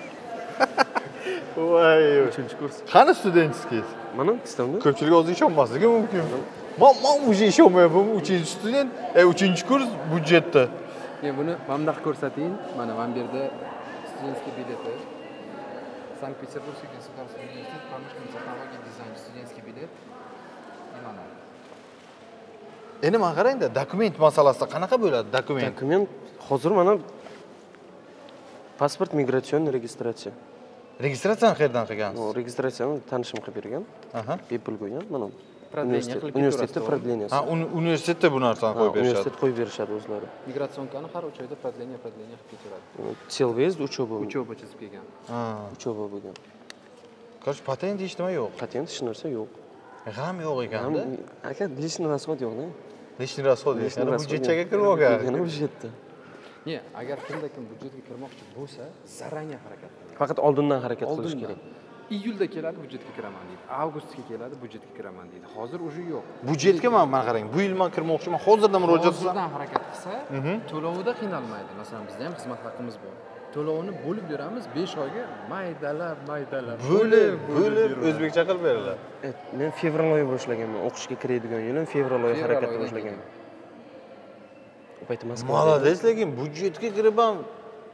Voy. Uchinchi kurs. Qani studentskiy? Mana sistemda. Ko'pchilik o'zi ishonmasligi mumkin. Men men уже ishonmayapman. uchinchi student, e uchinchi kurs budjetda. Men buni mana bunaqa ko'rsating. Mana mana bu yerda studentskiy bileti. Санкт-Петербургский государственный университет промышленной технологии и дизайна. Студентский билет. И mana. Endi men qarangda, dokument masalasida qanaqa bo'ladi dokument? Dokument hozir mana pasport migratsion registratsiya. Registratsiyani qayerdan qilgansiz? Bu registratsiyani tanishim qilib bergan. Aha. Bepul qo'ygan. Mana Продление universitet, qilib universitetda ketaverasiz, продленияsi. Ha, uni- universitetda bu narsani qo'yib berishadi. Universitet qo'yib berishadi o'zlari. Migratsionkani har uch oyda продление продление qilib ketaveradi. Цел выезд учеба. Uchoba chizib kelgan. Ha. Учеба bo'lgan. Короче, patent hech nima yo'q. Patent hech narsa yo'q. G'am yo'q ekanda. Aka, личный расход yo'q-da. Lishni rasxod Личный yana расход budjetchaga yo'q. kirib olgan. Yana budjetda. Ne, agar kimda kim budjetga kirmoqchi bo'lsa, zaranga harakat qiling. Faqat oldindan harakat qilish Oldindan. kerak. Iyulda keladi budjetga kiraman deydi. Avgustga keladi budjetga kiraman deydi. Hozir уже yo'q. Budjetga men men qarang, bu yil men kirmoqchiman. Hozirdan murojaat qilsam, Hozirdan harakat qilsa, to'lovida qiynalmaydi. Masalan, bizda ham xizmat haqqimiz bor. To'lovini bo'lib beramiz besh oyga maydalab, maydalab. bo'lib, bo'lib o'zbekcha qilib beriladi. Evet, men fevral oyi boshlaganman. O'qishga kiradigan yilim fevral oyi Fevral harakatni oyidan boshlaganman. U payt Moskvada. Молодец, lekin budjetga kirib ham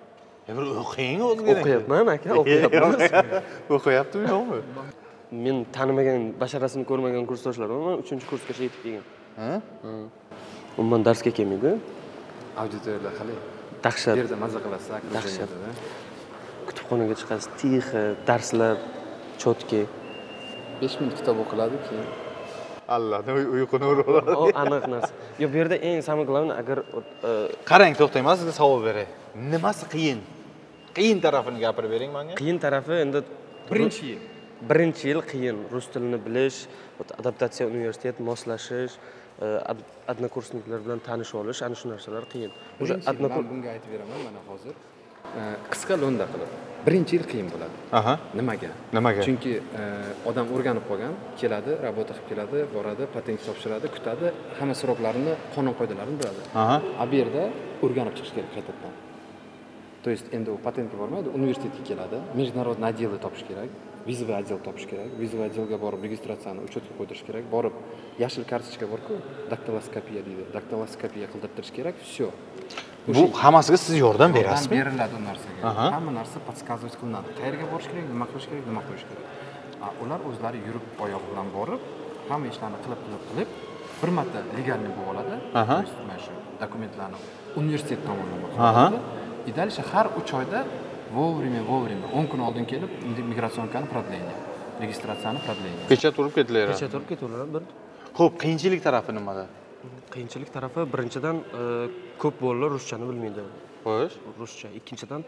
Bir o'qing o'zingga. O'qiyapman aka, o'qiyapmiz. O'qiyaptimi yo'qmi? Men tanimagan, basharasini ko'rmagan kursdoshlarim men uchinchi kursgacha yetib kelgan. Ha? Umuman darsga kelmaydi. Auditoriyalar qalay? Dahshat. Bu yerda maza qilasiz, Dahshat. Kutubxonaga chiqasiz, tixi, darslar chotki. besh minut kitob o'qiladi, keyin Allohni uyquni urib oladi. O aniq narsa. Yo, bu yerda eng samimiy glavni agar Qarang, to'xtang, men sizga savol beray. Nimasi qiyin? Qiyin tarafini gapirib bering menga. qiyin tarafi endi birinchi yil. birinchi yil qiyin. Rus tilini bilish, adaptatsiya, universitet, moslashish, однокурсниклар bilan tanishish olish, ana shu narsalar qiyin. O'sha adnokurs bunga aytib beraman mana hozir. Qisqa lo'nda qilib. Birinchi yil qiyin bo'ladi. Aha. Nimaga? Nimaga? Chunki odam o'rganib qolgan, keladi, rabota qilib keladi, boradi, patent topshiradi, kutadi, hamma so'roqlarini, qonun qoidalarini biladi. Aha. A bu yerda o'rganib chiqish kerak qaytadan. То есть endi u patentga bormaydi, universitetga keladi, международный отделni topish kerak, vizaviy отдел topish kerak, vizaviy отделga borib registratsiyani uchetga qo'ydirish kerak, borib yashil kartochka bor-ku, daktiloskopiya deydi, daktiloskopiya qildirtirish kerak, все. Bu hammasiga siz yordam berasizmi? Beriladi u narsaga. Hamma narsa подсказывать qilinadi. Qayerga borish kerak, nima qilish kerak, nima qo'yish kerak. A ular o'zlari yurib oyog'i bilan borib, hamma ishlarni qilib qilib qilib bir marta legalniy bo'lib oladi. Aha. Mana shu dokumentlarni universitet tomonidan bo'ladi. И дальше har uch oyda vovремя, vovремя o'n kun oldin kelib migratsiyankani продление, registratsiyani продление. Pechat urib ketilaveradi. Pechat urib ketaveradi bir. Xo'p, qiyinchilik tarafi nimada? Qiyinchilik tarafi birinchidan ko'p bolalar ruschani bilmaydi. Xo'sh. Ruscha. Ikkinchidan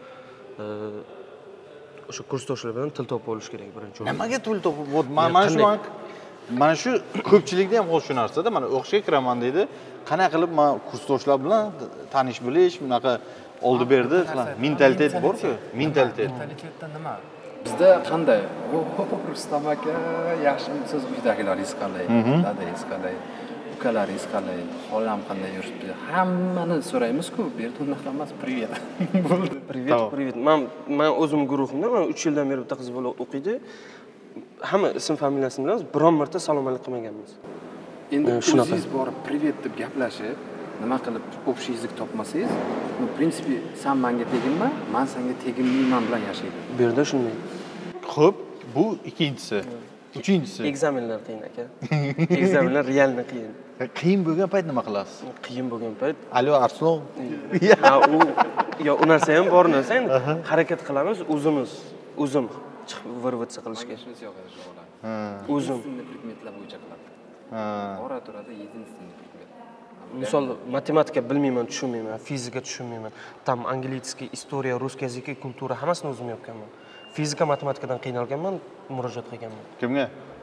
o'sha kursdoshlar bilan til topib olish kerak birinchi o'rinda. Nimaga til topib? Mana shu mana shu ko'pchilikda ham xuddi shu narsada, mana o'qishga kiraman deydi. Qanaqa qilib men kursdoshlar bilan tanish bilish, bunaqa oldi berdi, mentalitet bor-ku, mentalitet. Mentalitetda nima? Bizda qanday? Rustam aka, yaxshimisiz, uydagilaringiz qalay, dadingiz qalay, ukalaringiz qalay, xolam qanday yuribdi? Hammani so'raymiz-ku, bu yerda unaqa emas, привет. Bo'ldi. Привет, привет. Men men o'zim guruhimda, men uch yildan beri bitta qiz bola o'qiydi. Hamma ism familiyasini bilamiz, biron marta salom alaykum qilmaganmiz. Endi o'zingiz borib привет deb gaplashib, nima qilib общий язык topmasangiz, ну, в принципе, sen menga teginma, men senga teginmayman bilan yashaydi. Bu yerda shunday. Xo'p, bu ikkinchisi. Uchinchisi. Ekzamenlar qiyin aka. Ekzamenlar realni qiyin. Qiyin bo'lgan payt nima qilasiz? Qiyin bo'lgan payt. Allo, Arslon. Ha, u yo u narsa ham bor narsa, endi harakat qilamiz o'zimiz, o'zim chiqib vырваться qilishga. Ha. O'zim predmetlar bo'yicha qiladi. Ha. Ora turadi единственный предмет. Misol matematika bilmayman, tushunmayman, fizika tushunmayman. Tam angliyskiy, istoriya, rus языки, kultura hammasini o'zim yopganman. Fizika, matematikadan qiynalganman, murojaat qilganman. Kimga?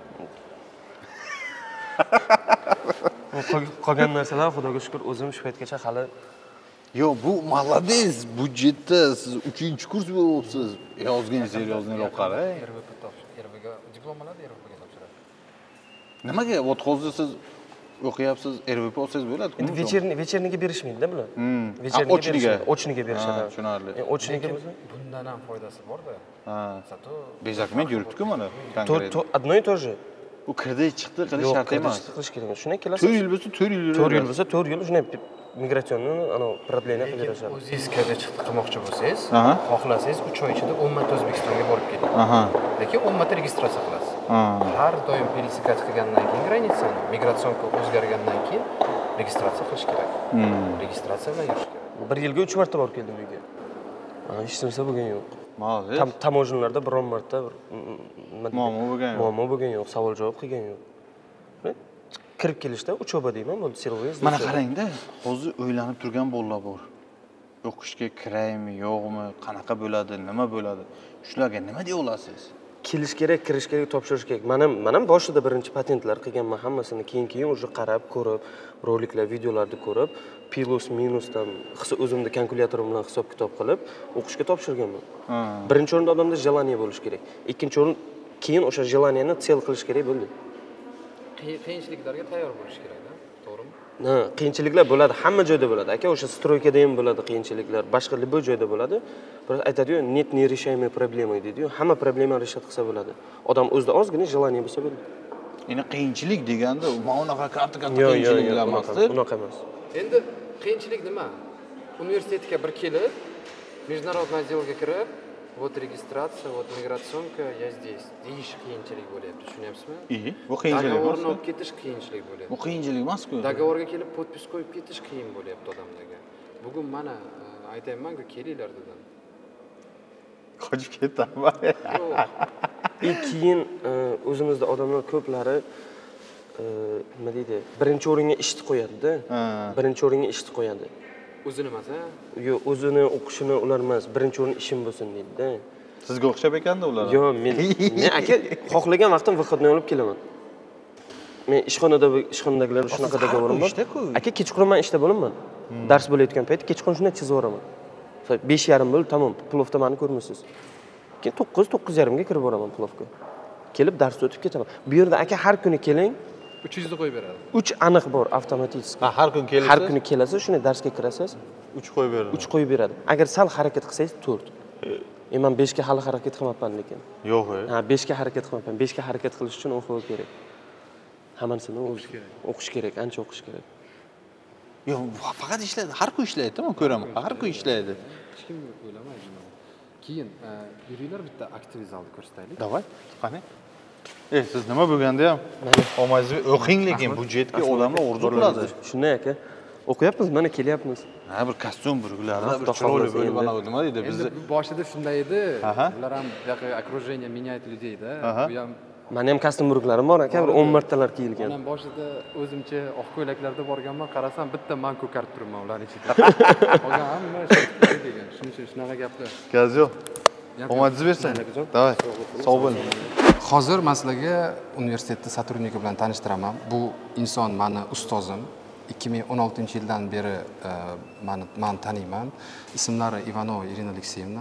Qolgan narsalar xudoga shukr o'zim shu paytgacha hali. Yo, bu молодец, budjetda siz uchinchi kurs bo'libsiz. Yozgan seriyozniroq qarang. R V P topshir, R V ga diplom oladi, R V ga topshiradi. Nimaga? Ot hozir siz o'qiyapsiz, R V P olsangiz bo'ladi. Endi вечерний, вечернийga berishmaydi-da bular. Вечернийga, Ochniga, ochniga berishadi. Ha, tushunarli. Ochniga bo'lsa, bundan ham foydasi bor-da. Ha. Zato Bezakment yuribdi-ku mana. to одно и то же. U kirdi, chiqdi, qilish shart emas. Qilish kerak. Shunday kelasiz. to'rt yil bo'lsa, to'rt yil. to'rt yil bo'lsa, to'rt yil shunday migratsionni ana продление qilib berishadi. O'zingiz kirdi chiqdi qilmoqchi bo'lsangiz, xohlasangiz uch oy ichida o'n marta O'zbekistonga borib keling. Aha. Lekin o'n marta registratsiya qilasiz. Ha. Har doim пересекать qilgandan keyin granitsani, migratsionka o'zgargandan keyin registratsiya qilish kerak. Registratsiya bilan yurish kerak. Bir yilga uch marta borib keldim uyga. Mana hech narsa bo'lgan yo'q. Молодец. Tam tamojonlarda biron marta muammo bo'lgan yo'q. Muammo bo'lgan yo'q, savol javob qilgan yo'q. Kirib kelishda uchoba deyman, bo'ldi, servis. Mana qarang-da, hozir o'ylanib turgan bolalar bor. O'qishga kiraymi, yo'qmi, qanaqa bo'ladi, nima bo'ladi? Shularga nima deya olasiz? Kelish kerak, kirish kerak, topshirish kerak. Men ham, men ham boshida birinchi patentlar qilganman, hammasini keyin-keyin o'sha qarab, ko'rib, roliklar, videolarni ko'rib, plus minusdan o'zimni kalkulyatorim bilan hisob-kitob qilib, o'qishga topshirganman. Birinchi o'rinda odamda желание bo'lish kerak. Ikkinchi o'rin keyin o'sha желаниeni cel qilish kerak bo'ldi. Qiyinchiliklarga tayyor bo'lish kerak-da, to'g'rimi? Ha, qiyinchiliklar bo'ladi, hamma joyda bo'ladi. Aka, o'sha stroykada ham bo'ladi qiyinchiliklar, boshqa любой joyda bo'ladi. Biroq aytadi-yu, net нерешаемые проблемы deydi-yu, hamma problemani решать qilsa bo'ladi. Odam o'zida ozgina желание bo'lsa bo'ladi. Endi qiyinchilik deganda, mana unaqa katta-katta qiyinchiliklar emas. Unaqa emas. Endi qiyinchilik nima? Universitetga bir kelib, Международный отделga kirib, вот регистрация, вот миграционка, я здесь. Deyish qiyinchilik bo'lyapti, tushunyapsizmi? İyi. Bu qiyinchilik emas. Dogovorni olib ketish qiyinchilik bo'lyapti. Bu qiyinchilik emas-ku. Dogovorga kelib podpis qo'yib ketish qiyin bo'lyapti odamlarga. Bugun mana aytayman-ku, kelinglar dedim. Qochib ketdimi? И keyin o'zimizda odamlar ko'plari nima deydi, birinchi o'ringa ishni qo'yadi-da. Birinchi o'ringa ishni qo'yadi. O'zini emas, ha? Yo'q, o'zini o'qishini ular emas, birinchi o'rin ishim bo'lsin deydi-da. Sizga o'xshab ekanda ular. Yo'q, men men aka xohlagan vaqtim выходной olib kelaman. Men ishxonada ishxonadagilar shunaqa dogovorim bor. Aka kechqurun men ishda bo'laman. Dars bo'layotgan payt kechqurun shunday chizib yuboraman. besh yarim bo'ldi, tamom, plovda meni ko'rmaysiz. Keyin to'qqiz, to'qqiz yarim ga kirib boraman plovga. Kelib darsni o'tib ketaman. Bu yerda aka har kuni keling. uch yuz ni qo'yib beradi. uch aniq bor avtomatik. Ha, har kun kelasiz. Har kuni kelasiz, shunday darsga kirasiz. uch qo'yib beradi. uch qo'yib beradi. Agar sal harakat qilsangiz to'rt. E men besh ga hali harakat qilmayapman lekin. Yo'q, e. Ha, besh ga harakat qilmayapman. besh ga harakat qilish uchun o'qish kerak. Hammasini o'qish kerak. O'qish kerak, ancha o'qish kerak. Yo'q, faqat ishlaydi. Har kun ishlaydi, men ko'raman. Har kun ishlaydi. Hech kim o'ylamaydi. Keyin yuringlar bitta aktiv zalni ko'rsataylik. Davay, qani. E, siz nima bo'lganda ham omazni o'qing, lekin budjetga odamlar orzu qiladi. Shunday aka. O'qiyapmiz, mana kelyapmiz. Ha, bir kostyum burglari, bir chiroyli bo'lib mana nima deydi bizni. Endi boshida shunday edi. Ular ham bu yoqqa окружение меняет людей-da. Bu ham Meni ham kostyum burklarim bor aka, bir o'n martalar kiyilgan. Men boshida o'zimcha oq ko'ylaklarda borganman, qarasam bitta men ko'karib turibman ularning ichida. Qolgan hamma shunday degan. Shuning uchun shunaqa gaplar. Gaz yo'q. Omadingizni bersin. Davay. Sog' bo'ling. Hozir men sizlarga universitetda сотрудники bilan tanishtiraman. Bu inson meni ustozim. ikki ming o'n oltinchi yildan beri meni men taniyman. Ismlari Ivanova Irina Alexeyevna.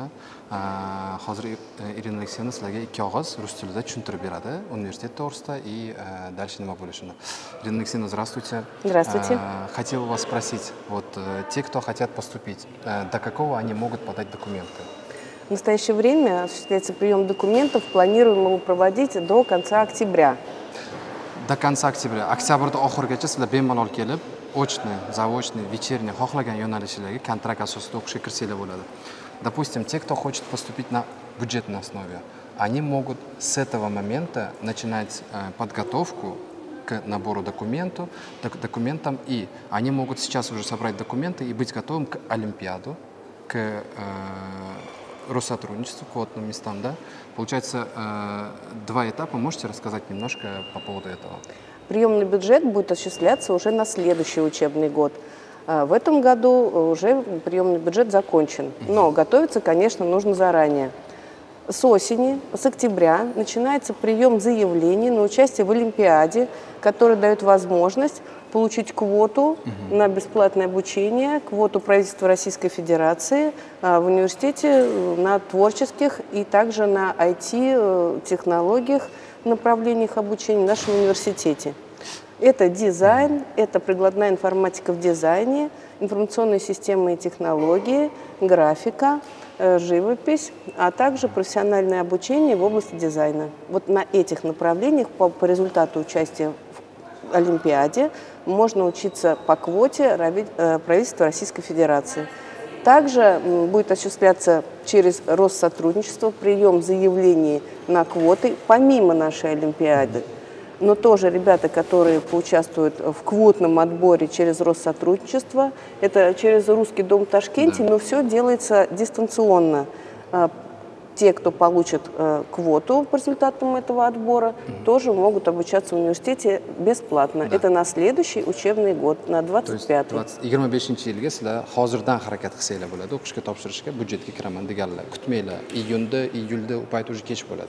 Hozir Irina Alexeyevna sizlarga ikki og'iz rus tilida tushuntirib beradi universitet to'g'risida и дальше nima bo'lishini. Ирина Алексеевна, здравствуйте. Здравствуйте. Хотел вас спросить, вот те, кто хотят поступить, до какого они могут подать документы? В настоящее время осуществляется прием документов, планируем его проводить до конца октября. До конца октября. Oktyabrda oxirigacha sizlar bemalol kelib, очный, заочный, вечерний, xohlagan yo'nalishlarga kontrakt asosida o'qishga kirsanglar bo'ladi. Допустим, те, кто хочет поступить на бюджетной основе, они могут с этого момента начинать э, подготовку к набору документов, документам, и они могут сейчас уже собрать документы и быть готовым к Олимпиаду, к э, Россотрудничеству, квотным местам, да? Получается, э, два этапа. Можете рассказать немножко по поводу этого? Приемный бюджет будет осуществляться уже на следующий учебный год. В этом году уже приемный бюджет закончен, но готовиться, конечно, нужно заранее. С осени, с октября начинается прием заявлений на участие в Олимпиаде, который дает возможность получить квоту uh-huh. на бесплатное обучение, квоту правительства Российской Федерации в университете на творческих и также на ай ти-технологиях, направлениях обучения в нашем университете. Это дизайн, это прикладная информатика в дизайне, информационные системы и технологии, графика, живопись, а также профессиональное обучение в области дизайна. Вот на этих направлениях по, по результату участия в Олимпиаде можно учиться по квоте правительства Российской Федерации. Также будет осуществляться через Россотрудничество прием заявлений на квоты помимо нашей Олимпиады. Но тоже ребята, которые поучаствуют в квотном отборе через Россотрудничество, это через Русский дом в Ташкенте, да. Но все делается дистанционно. Те, кто получит квоту по результатам этого отбора, mm-hmm. тоже могут обучаться в университете бесплатно. Да. Это на следующий учебный год, на двадцать пятый. yigirma beshinchi yilga sizlar hozirdan harakat qilsanglar bo'ladi, o'qishga topshirishga, budjetga kiraman deganlar. Kutmanglar, iyunda, iyulda u payt уже kech bo'ladi.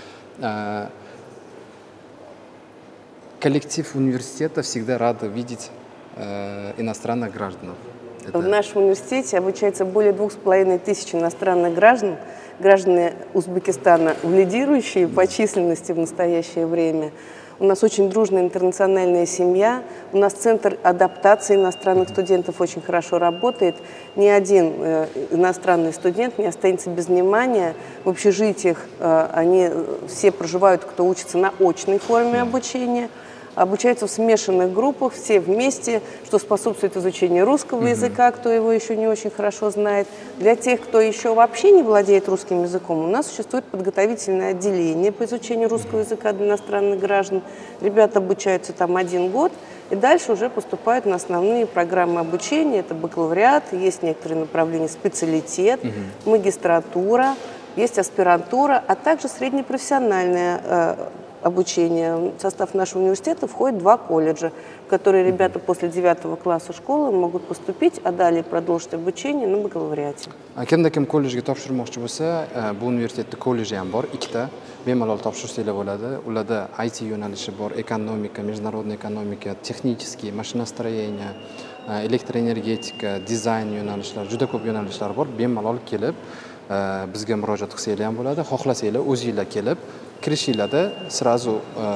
Коллектив университета всегда рад видеть э, иностранных граждан. Это... В нашем университете обучается более двух с половиной тысяч иностранных граждан. Граждане Узбекистана лидирующие по численности в настоящее время. У нас очень дружная интернациональная семья. У нас центр адаптации иностранных студентов очень хорошо работает. Ни один э, иностранный студент не останется без внимания. В общежитиях э, они все проживают, кто учится на очной форме обучения. обучаются в смешанных группах, все вместе, что способствует изучению русского языка, кто его еще не очень хорошо знает. Для тех, кто еще вообще не владеет русским языком, у нас существует подготовительное отделение по изучению русского языка для иностранных граждан. Ребята обучаются там один год, и дальше уже поступают на основные программы обучения. Это бакалавриат, есть некоторые направления специалитет, магистратура, есть аспирантура, а также среднепрофессиональное э, обучение. В состав нашего университета входит два колледжа, в которые ребята после девятого класса школы могут поступить, а далее продолжить обучение на бакалавриате. Kimda kim kollejga topshirmoqchi bo'lsa, bu universitetda kolleji ham bor, ikkita. Bemalol topshirsanglar bo'ladi. Ularda I T yo'nalishi bor, ekonomika, международная ekonomika, texnicheskiy, mashinastроение, elektroenergetika, dizayn yo'nalishlari, juda ko'p yo'nalishlar bor. Bemalol kelib bizga murojaat qilsanglar ham bo'ladi. Xohlasanglar o'zingizlar kelib kirishinglarda сразу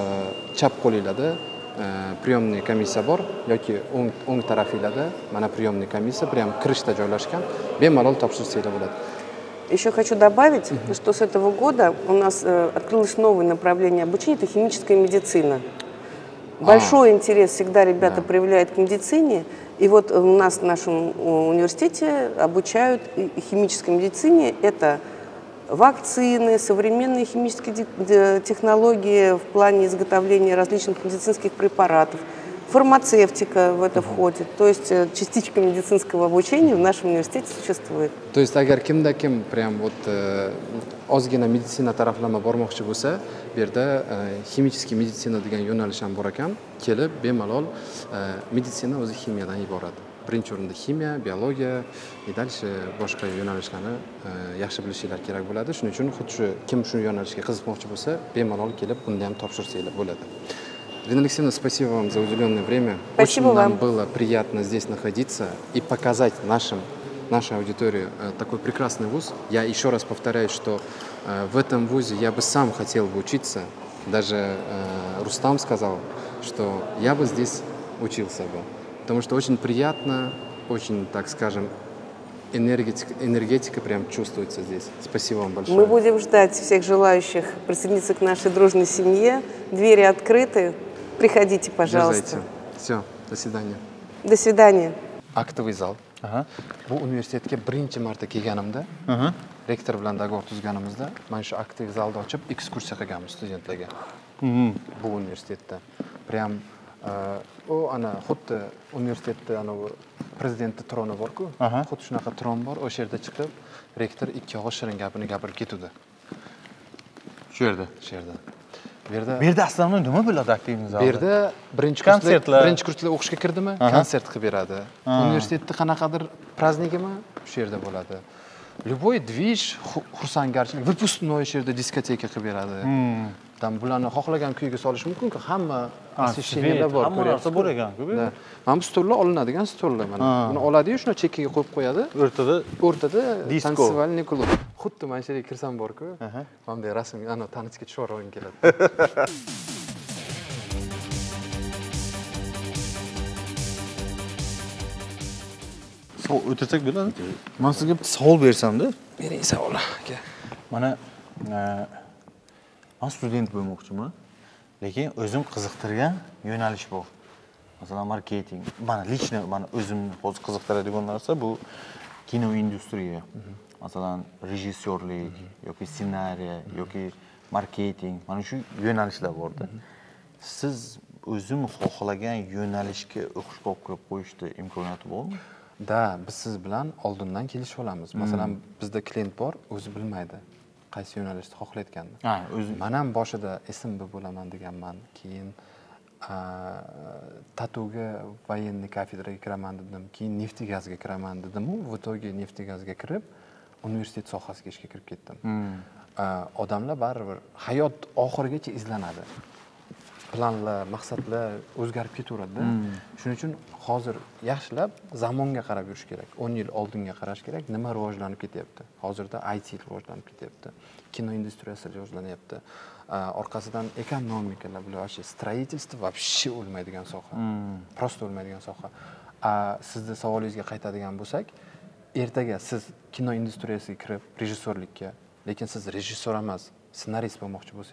chap qo'lingizda приемный комиссия bor yoki o'ng o'ng tarafingizda mana приемный комиссия прям kirishda joylashgan. Bemalol topshirsanglar bo'ladi. Еще хочу добавить, uh-huh. что с этого года у нас э, открылось новое направление обучения, это химическая медицина. Большой а, интерес всегда ребята да. проявляют к медицине. И вот у нас в нашем университете обучают химической медицине. Это вакцины, современные химические технологии в плане изготовления различных медицинских препаратов. Фармацевтика в это входит, то есть частичка медицинского обучения в нашем университете существует. То есть, agar kimda kim прям вот ozgina meditsina taraflama bormoqchi bo'lsa, bu yerda ximический meditsina degan yo'nalish ham bor ekan. Kelib bemalol meditsina o'zi ximiyadan iborat. Birinchi o'rinda ximiya, biologiya, и дальше boshqa yo'nalishlarni yaxshi bilishinglar kerak bo'ladi. Shuning uchun xuddi shu kim shu yo'nalishga qiziqmoqchi bo'lsa, bemalol kelib bunda ham topshirsanglar bo'ladi. Ирина Алексеевна, спасибо вам за уделенное время. Спасибо Очень вам. нам было приятно здесь находиться и показать нашим, нашей аудитории такой прекрасный вуз. Я еще раз повторяю, что в этом вузе я бы сам хотел бы учиться. Даже Рустам сказал, что я бы здесь учился бы. Потому что очень приятно, очень, так скажем, энергетика, энергетика прям чувствуется здесь. Спасибо вам большое. Мы будем ждать всех желающих присоединиться к нашей дружной семье. Двери открыты. Приходите, пожалуйста. Дерзайте. Все, до свидания. До свидания. Актовый зал. Bu universitetga birinchi marta kelganimda, rektor bilan dogovor tuzganimizda, mana shu aktiv zalni ochib ekskursiya qilganmiz studentlarga. Bu universitetda. Prям u ana xuddi universitetda ana prezidentning troni bor-ku, xuddi shunaqa tron bor. O'sha yerda chiqib, rektor ikki og'iz shirin gapini gapirib ketdi. Shu yerda, shu yerda. Bu yerda aslida nima bo'ladi aktivni zalda? Bu yerda birinchi kurslar, birinchi kurslar o'qishga kirdimi, konsert qilib beradi. Universitetda qanaqadir празднигimi shu yerda bo'ladi. Любой движ, xursandgarchilik, выпускной shu yerda diskoteka qilib beradi. Там bularni xohlagan kuyga solish mumkin-ku, hamma освещениyalar bor, hamma narsa bor ekan-ku. Mana bu stollar olinadigan stollar mana. Buni oladi-yu, shuni chekkaga qo'yib qo'yadi. O'rtada, o'rtada tansivalniy klub. Xuddi mana shu yerga kirsam bor-ku. Mana bunday rasm, ana tanishga tushib olgim keladi. Savol o'tirsak bo'ladi. Men sizga savol bersam-da. Bering savol aka. Mana men student bo'lmoqchiman, lekin o'zim qiziqtirgan yo'nalish bor. Masalan, marketing. Mana lично mana o'zimni hozir qiziqtiradigan narsa bu kino industriya. Masalan, rejissyorlik yoki ssenariy yoki marketing, mana shu yo'nalishlar borda. Siz o'zim xohlagan yo'nalishga o'qishga olib qo'yishda imkoniyati bormi? Da, biz siz bilan oldindan kelishib olamiz. Masalan, bizda klient bor, o'zi bilmaydi qaysi yo'nalishni xohlayotganini. Ha, o'zi. Men ham boshida S M B bo'laman deganman, keyin tatuga военный kafedraga kiraman dedim, keyin neft-gazga kiraman dedim. В итоге neft-gazga kirib, universitet sohasiga ishga kirib ketdim. Odamlar baribir hayot oxirigacha izlanadi. Planlar, maqsadlar o'zgarib ketaveradi. Shuning uchun hozir yaxshilab zamonga qarab yurish kerak. o'n yil oldinga qarash kerak. Nima rivojlanib ketyapti? Hozirda I T rivojlanib ketyapti. Kino industriyasi rivojlanyapti. Orqasidan ekonomikalar bilan строительство вообще o'lmaydigan soha. Просто o'lmaydigan soha. Sizni savolingizga qaytadigan bo'lsak, ertaga siz kino industriyasiga kirib rejissyorlikka, lekin siz rejissyor emas, ssenarist bo'lmoqchi bo'lsangiz,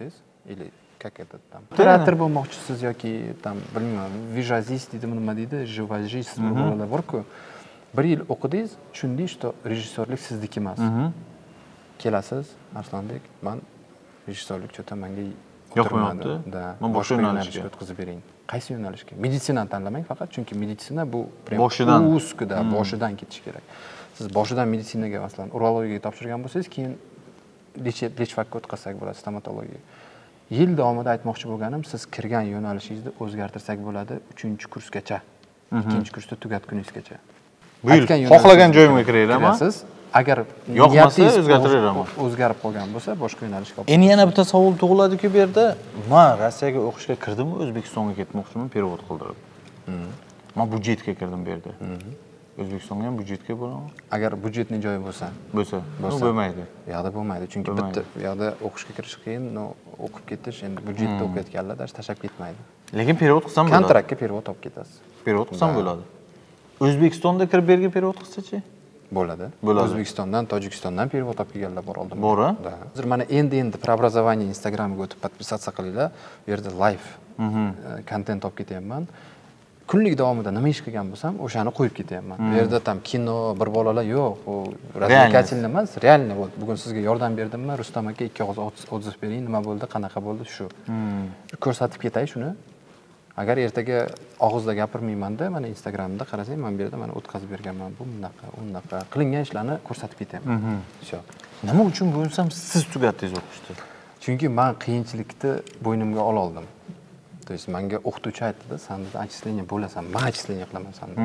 или как это там operator bo'lmoqchisiz yoki там bilmayman vizajist deydimi nima deydi jivajist bolalar bor-ku bir yil o'qidingiz tushundingiz что rejissyorlik sizniki emas kelasiz Arslonbek man rejissyorlik cho'ta menga yoqmayapti da men boshqa yo'nalishga o'tkazib bering qaysi yo'nalishga meditsinani tanlamang faqat chunki meditsina bu boshidan узкоda boshidan ketish kerak siz boshidan meditsinaga masalan urologiyaga topshirgan bo'lsangiz keyin lechvakka o'tkazsak bo'ladi stomatologiya yil davomida aytmoqchi bo'lganim siz kirgan yo'nalishingizni o'zgartirsak bo'ladi uchinchi kursgacha ikkinchi kursda tugatguningizgacha bu yil xohlagan joyimga kirayapman siz agar yoqmasa o'zgartiraman o'zgarib qolgan bo'lsa boshqa yo'nalishga endi yana bitta savol tug'iladi-ku bu yerda men Rossiyaga o'qishga kirdimmi O'zbekistonga ketmoqchiman perevod qildirib men budjetga kirdim bu yerda O'zbekistonga ham budjetga bo'laman agar budjetning joyi bo'lsa bo'lsa bo'lmaydi u yoqda bo'lmaydi chunki bitta u yoqda o'qishga kirish qiyin o'qib ketish endi budjetda o'qiyotganlar даже tashlab ketmaydi lekin perevod qilsam bo'ladi kontraktga perevod olib ketasiz perevod qilsam bo'ladi O'zbekistonda kirib berga perevod qilsa-chi bo'ladi O'zbekistondan Tojikistondan perevod olib kelganlar bor oldin bor hozir mana endi endi preobrazование Instagramga o'tib podpisatsiya qilinglar bu yerda live kontent olib ketyapman kunlik davomida nima ish qilgan bo'lsam o'shani qo'yib ketyapman bu yerda tam kino bir bolalar yo'q u развлекательный emas реальный bo'ldi bugun sizga yordam berdimmi Rustam aka ikki og'iz otib bering nima bo'ldi qanaqa bo'ldi shu ko'rsatib ketay shuni agar ertaga og'izda gapirmaymanda mana Instagramda qarasang men bu yerda mana o'tkazib berganman bu bunaqa unaqa qilingan ishlarni ko'rsatib ketyapman все nima uchun bo'lsam siz tugatdingiz o'qishni chunki men qiyinchilikni bo'ynimga ola oldim то есть menga o'qituvchi aytdi san отчисление bo'lasan men отчисление qilaman sanda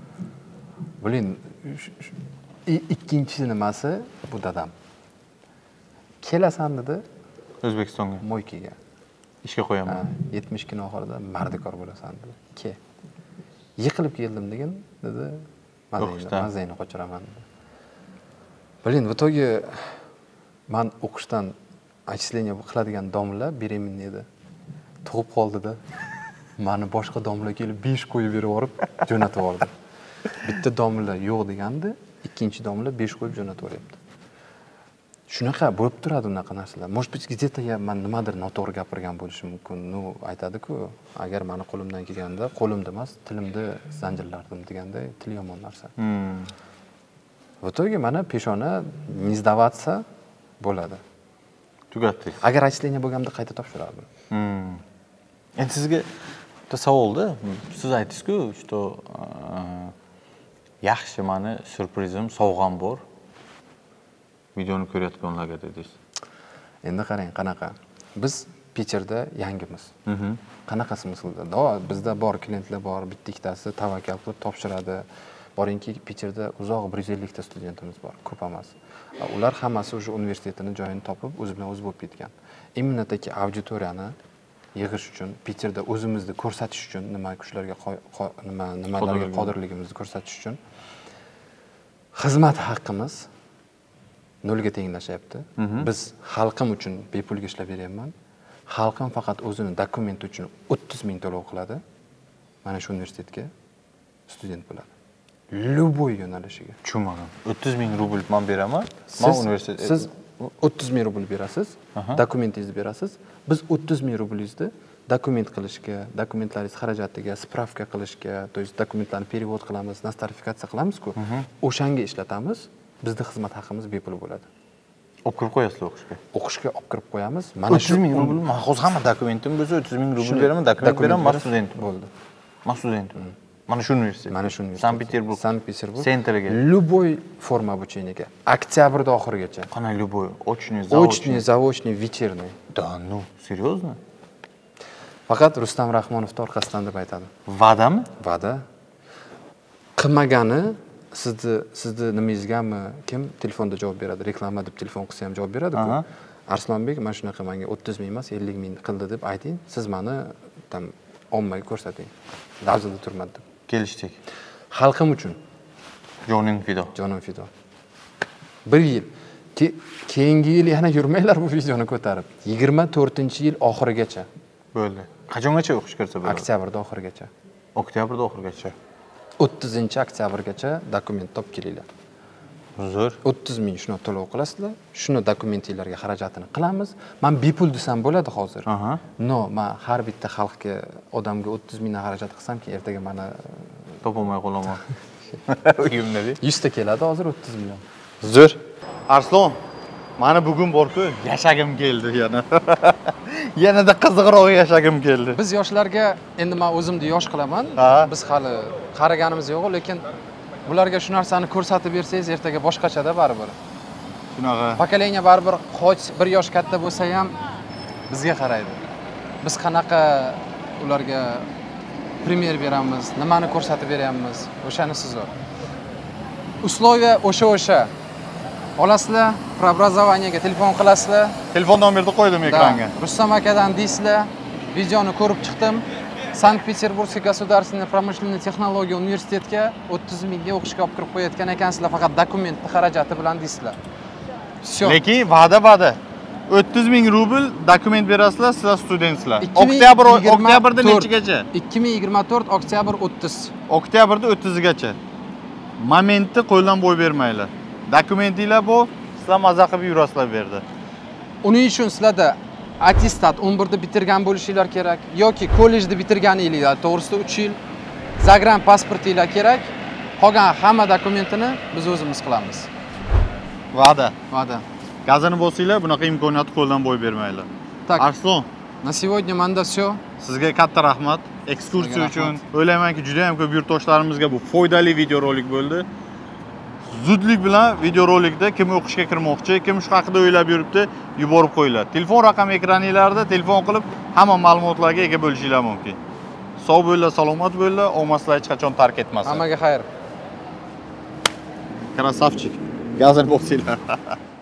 блин ikkinchi nimasi bu dadam kelasan dedi O'zbekistonga moykaga ishga qo'yaman yetmish kun oxirida mardikor bo'lasan dedi ke yiqilib keldim degan dedi mazangni qochiraman dedi блин в итоге men o'qishdan отчисление qiladigan domla беременный edi tug'ib qoldida mani boshqa domla kelib besh qo'yib berib yuborib jo'natib yubordi bitta domla yo'q degandi ikkinchi domla besh qo'yib jo'natib yuboryapti shunaqa bo'lib turadi unaqa narsalar может быть где-то я man nimadir noto'g'ri gapirgan bo'lishim mumkin ну aytadi-ku agar mani qo'limdan kelganda qo'limda emas tilimda zanjirlardim deganda til yomon narsa в итоге mana peshona не сдаваться bo'ladi tugatdik agar отчисление bo'lganda qayta topshirardim endi sizga bitta savolda siz aytdingiz-ku что yaxshi mani syurprizim sovg'am bor videoni ko'rayotganlarga dedingiz endi qarang qanaqa biz Peterda yangimiz qanaqa smslda bizda bor klientlar bor bitta ikkitasi tavakkal qilib topshiradi boringki Peterda uzoq bir yuz ellikta studentimiz bor ko'p emas ular hammasi o'sha universitetini joyini topib o'zi bilan o'zi bo'lib ketgan именно taki auditoriyani yig'ish uchun Peterda o'zimizni ko'rsatish uchun nima kuchlarga nima nimalarga qodirligimizni ko'rsatish uchun xizmat haqqimiz nolga tenglashyapti biz xalqim uchun bepulga ishlab beryapman xalqim faqat o'zini dokumenti uchun o'ttiz ming to'lov qiladi mana shu universitetga student bo'ladi любой yo'nalishiga tushunmadim o'ttiz ming rubl men beraman men universitet siz o'ttiz ming rubl berasiz dokumentingizni berasiz biz o'ttiz ming rublingizni dokument qilishga dokumentlaringiz xarajatiga spravka qilishga то есть dokumentlarni перевод qilamiz nostarifikatsiya qilamiz-ku o'shanga ishlatamiz bizda xizmat haqqimiz bepul bo'ladi olib kirib qo'yasizlar o'qishga o'qishga olib kirib qo'yamiz mana shu o'ttiz ming rubl men hozir hamma dokumentim bo'lsa o'ttiz ming rubl beraman dokument beraman men studentim bo'ldi men studentim mana shu universitet mana shu universitet sankt peterburg sankt peterburg sentriga любой forma обучениyaga oktyabrda oxirigacha qanday любой очный очный заочный вечерний да ну серьезно faqat Rustam Rahmonovni orqasidan deb aytadi va'dami va'da qilmagani sizni sizni nimangizgami kim telefonda javob beradi reklama deb telefon qilsa ham javob beradi-ku Arslonbek mana shunaqa menga o'ttiz ming emas ellik ming qildi deb ayting siz meni tam ommaga ko'rsating davzada turmadi deb kelishdik xalqim uchun jonim fido jonim fido bir yil keyingi yil yana yurmanglar bu videoni ko'tarib yigirma to'rtinchi yil oxirigacha bo'ldi qachongacha o'qish kirsa bo'ladi oktyabrda oxirigacha oktyabrda oxirigacha o'ttizinchi oktyabrgacha dokument topib kelinglar Zo'r. o'ttiz ming shuni to'lov qilasizlar, shuni dokumentinglarga xarajatini qilamiz. Men bepul desam bo'ladi hozir. Aha. No, men har bitta xalqga, odamga o'ttiz mingdan xarajat qilsam-ki, ertaga mana Topolmay qolaman. Uyimda deb. yuz ta keladi hozir o'ttiz million. Zo'r. Arslon, mani bugun bor-ku, yashagim keldi yana. Yanada qiziqroq yashagim keldi. Biz yoshlarga, endi men o'zimni yosh qilaman. Ha. Biz hali qaraganimiz yo'q, lekin bularga shu narsani ko'rsatib bersangiz, ertaga boshqachada baribir. Shunaqa. Pokoleniya baribir qoch bir yosh katta bo'lsa ham bizga qaraydi. Biz qanaqa ularga primer beramiz, nimani ko'rsatib beryapmiz, o'shani siz o. Условия o'sha-o'sha. Olasizlar, preobrazovaniyaga telefon qilasizlar. Telefon nomerni qo'ydim ekranga. Rustam akadan deysizlar, videoni ko'rib chiqdim. Sankt-Peterburgskiy государственный промышленный texnologiya universitetga o'ttiz mingga o'qishga olib kirib qo'yayotgan ekansizlar, faqat dokumentni xarajati bilan deysizlar. Всё. Lekin va'da va'da. o'ttiz ming rubl dokument berasizlar, sizlar studentsizlar. Oktyabr oktyabrda nechigacha? ikki ming yigirma to'rt oktyabr o'ttiz. Oktyabrda o'ttizigacha. Momentni qo'ldan boy bermanglar. Dokumentinglar bu, sizlar maza qilib yurasizlar bu yerda. Uning uchun sizlarda attestat o'n birda bitirgan bo'lishinglar kerak yoki kollejni bitirganinglar, to'g'risida uch yil zagran pasportinglar kerak. Qolgan hamma dokumentini biz o'zimiz qilamiz. Va'da. Va'da. Gazini bo'lsanglar, bunaqa imkoniyatni qo'ldan boy bermanglar. Так. Arslon, На сегодня manda всё. sizga katta rahmat. Ekskursiya uchun o'ylaymanki, juda ham ko'p yurtdoshlarimizga bu foydali videorolik bo'ldi. Zudlik bilan videorolikda kim o'qishga kirmoqchi, kim shu haqida o'ylab yuribdi, yuborib qo'yinglar. Telefon raqam ekraninglarda telefon qilib hamma ma'lumotlarga ega bo'lishinglar mumkin. Sog' bo'linglar, salomat bo'linglar, omadsizlar hech qachon tark etmasin. Hammaga xayr. Krasavchik. Gazini bo'lsanglar.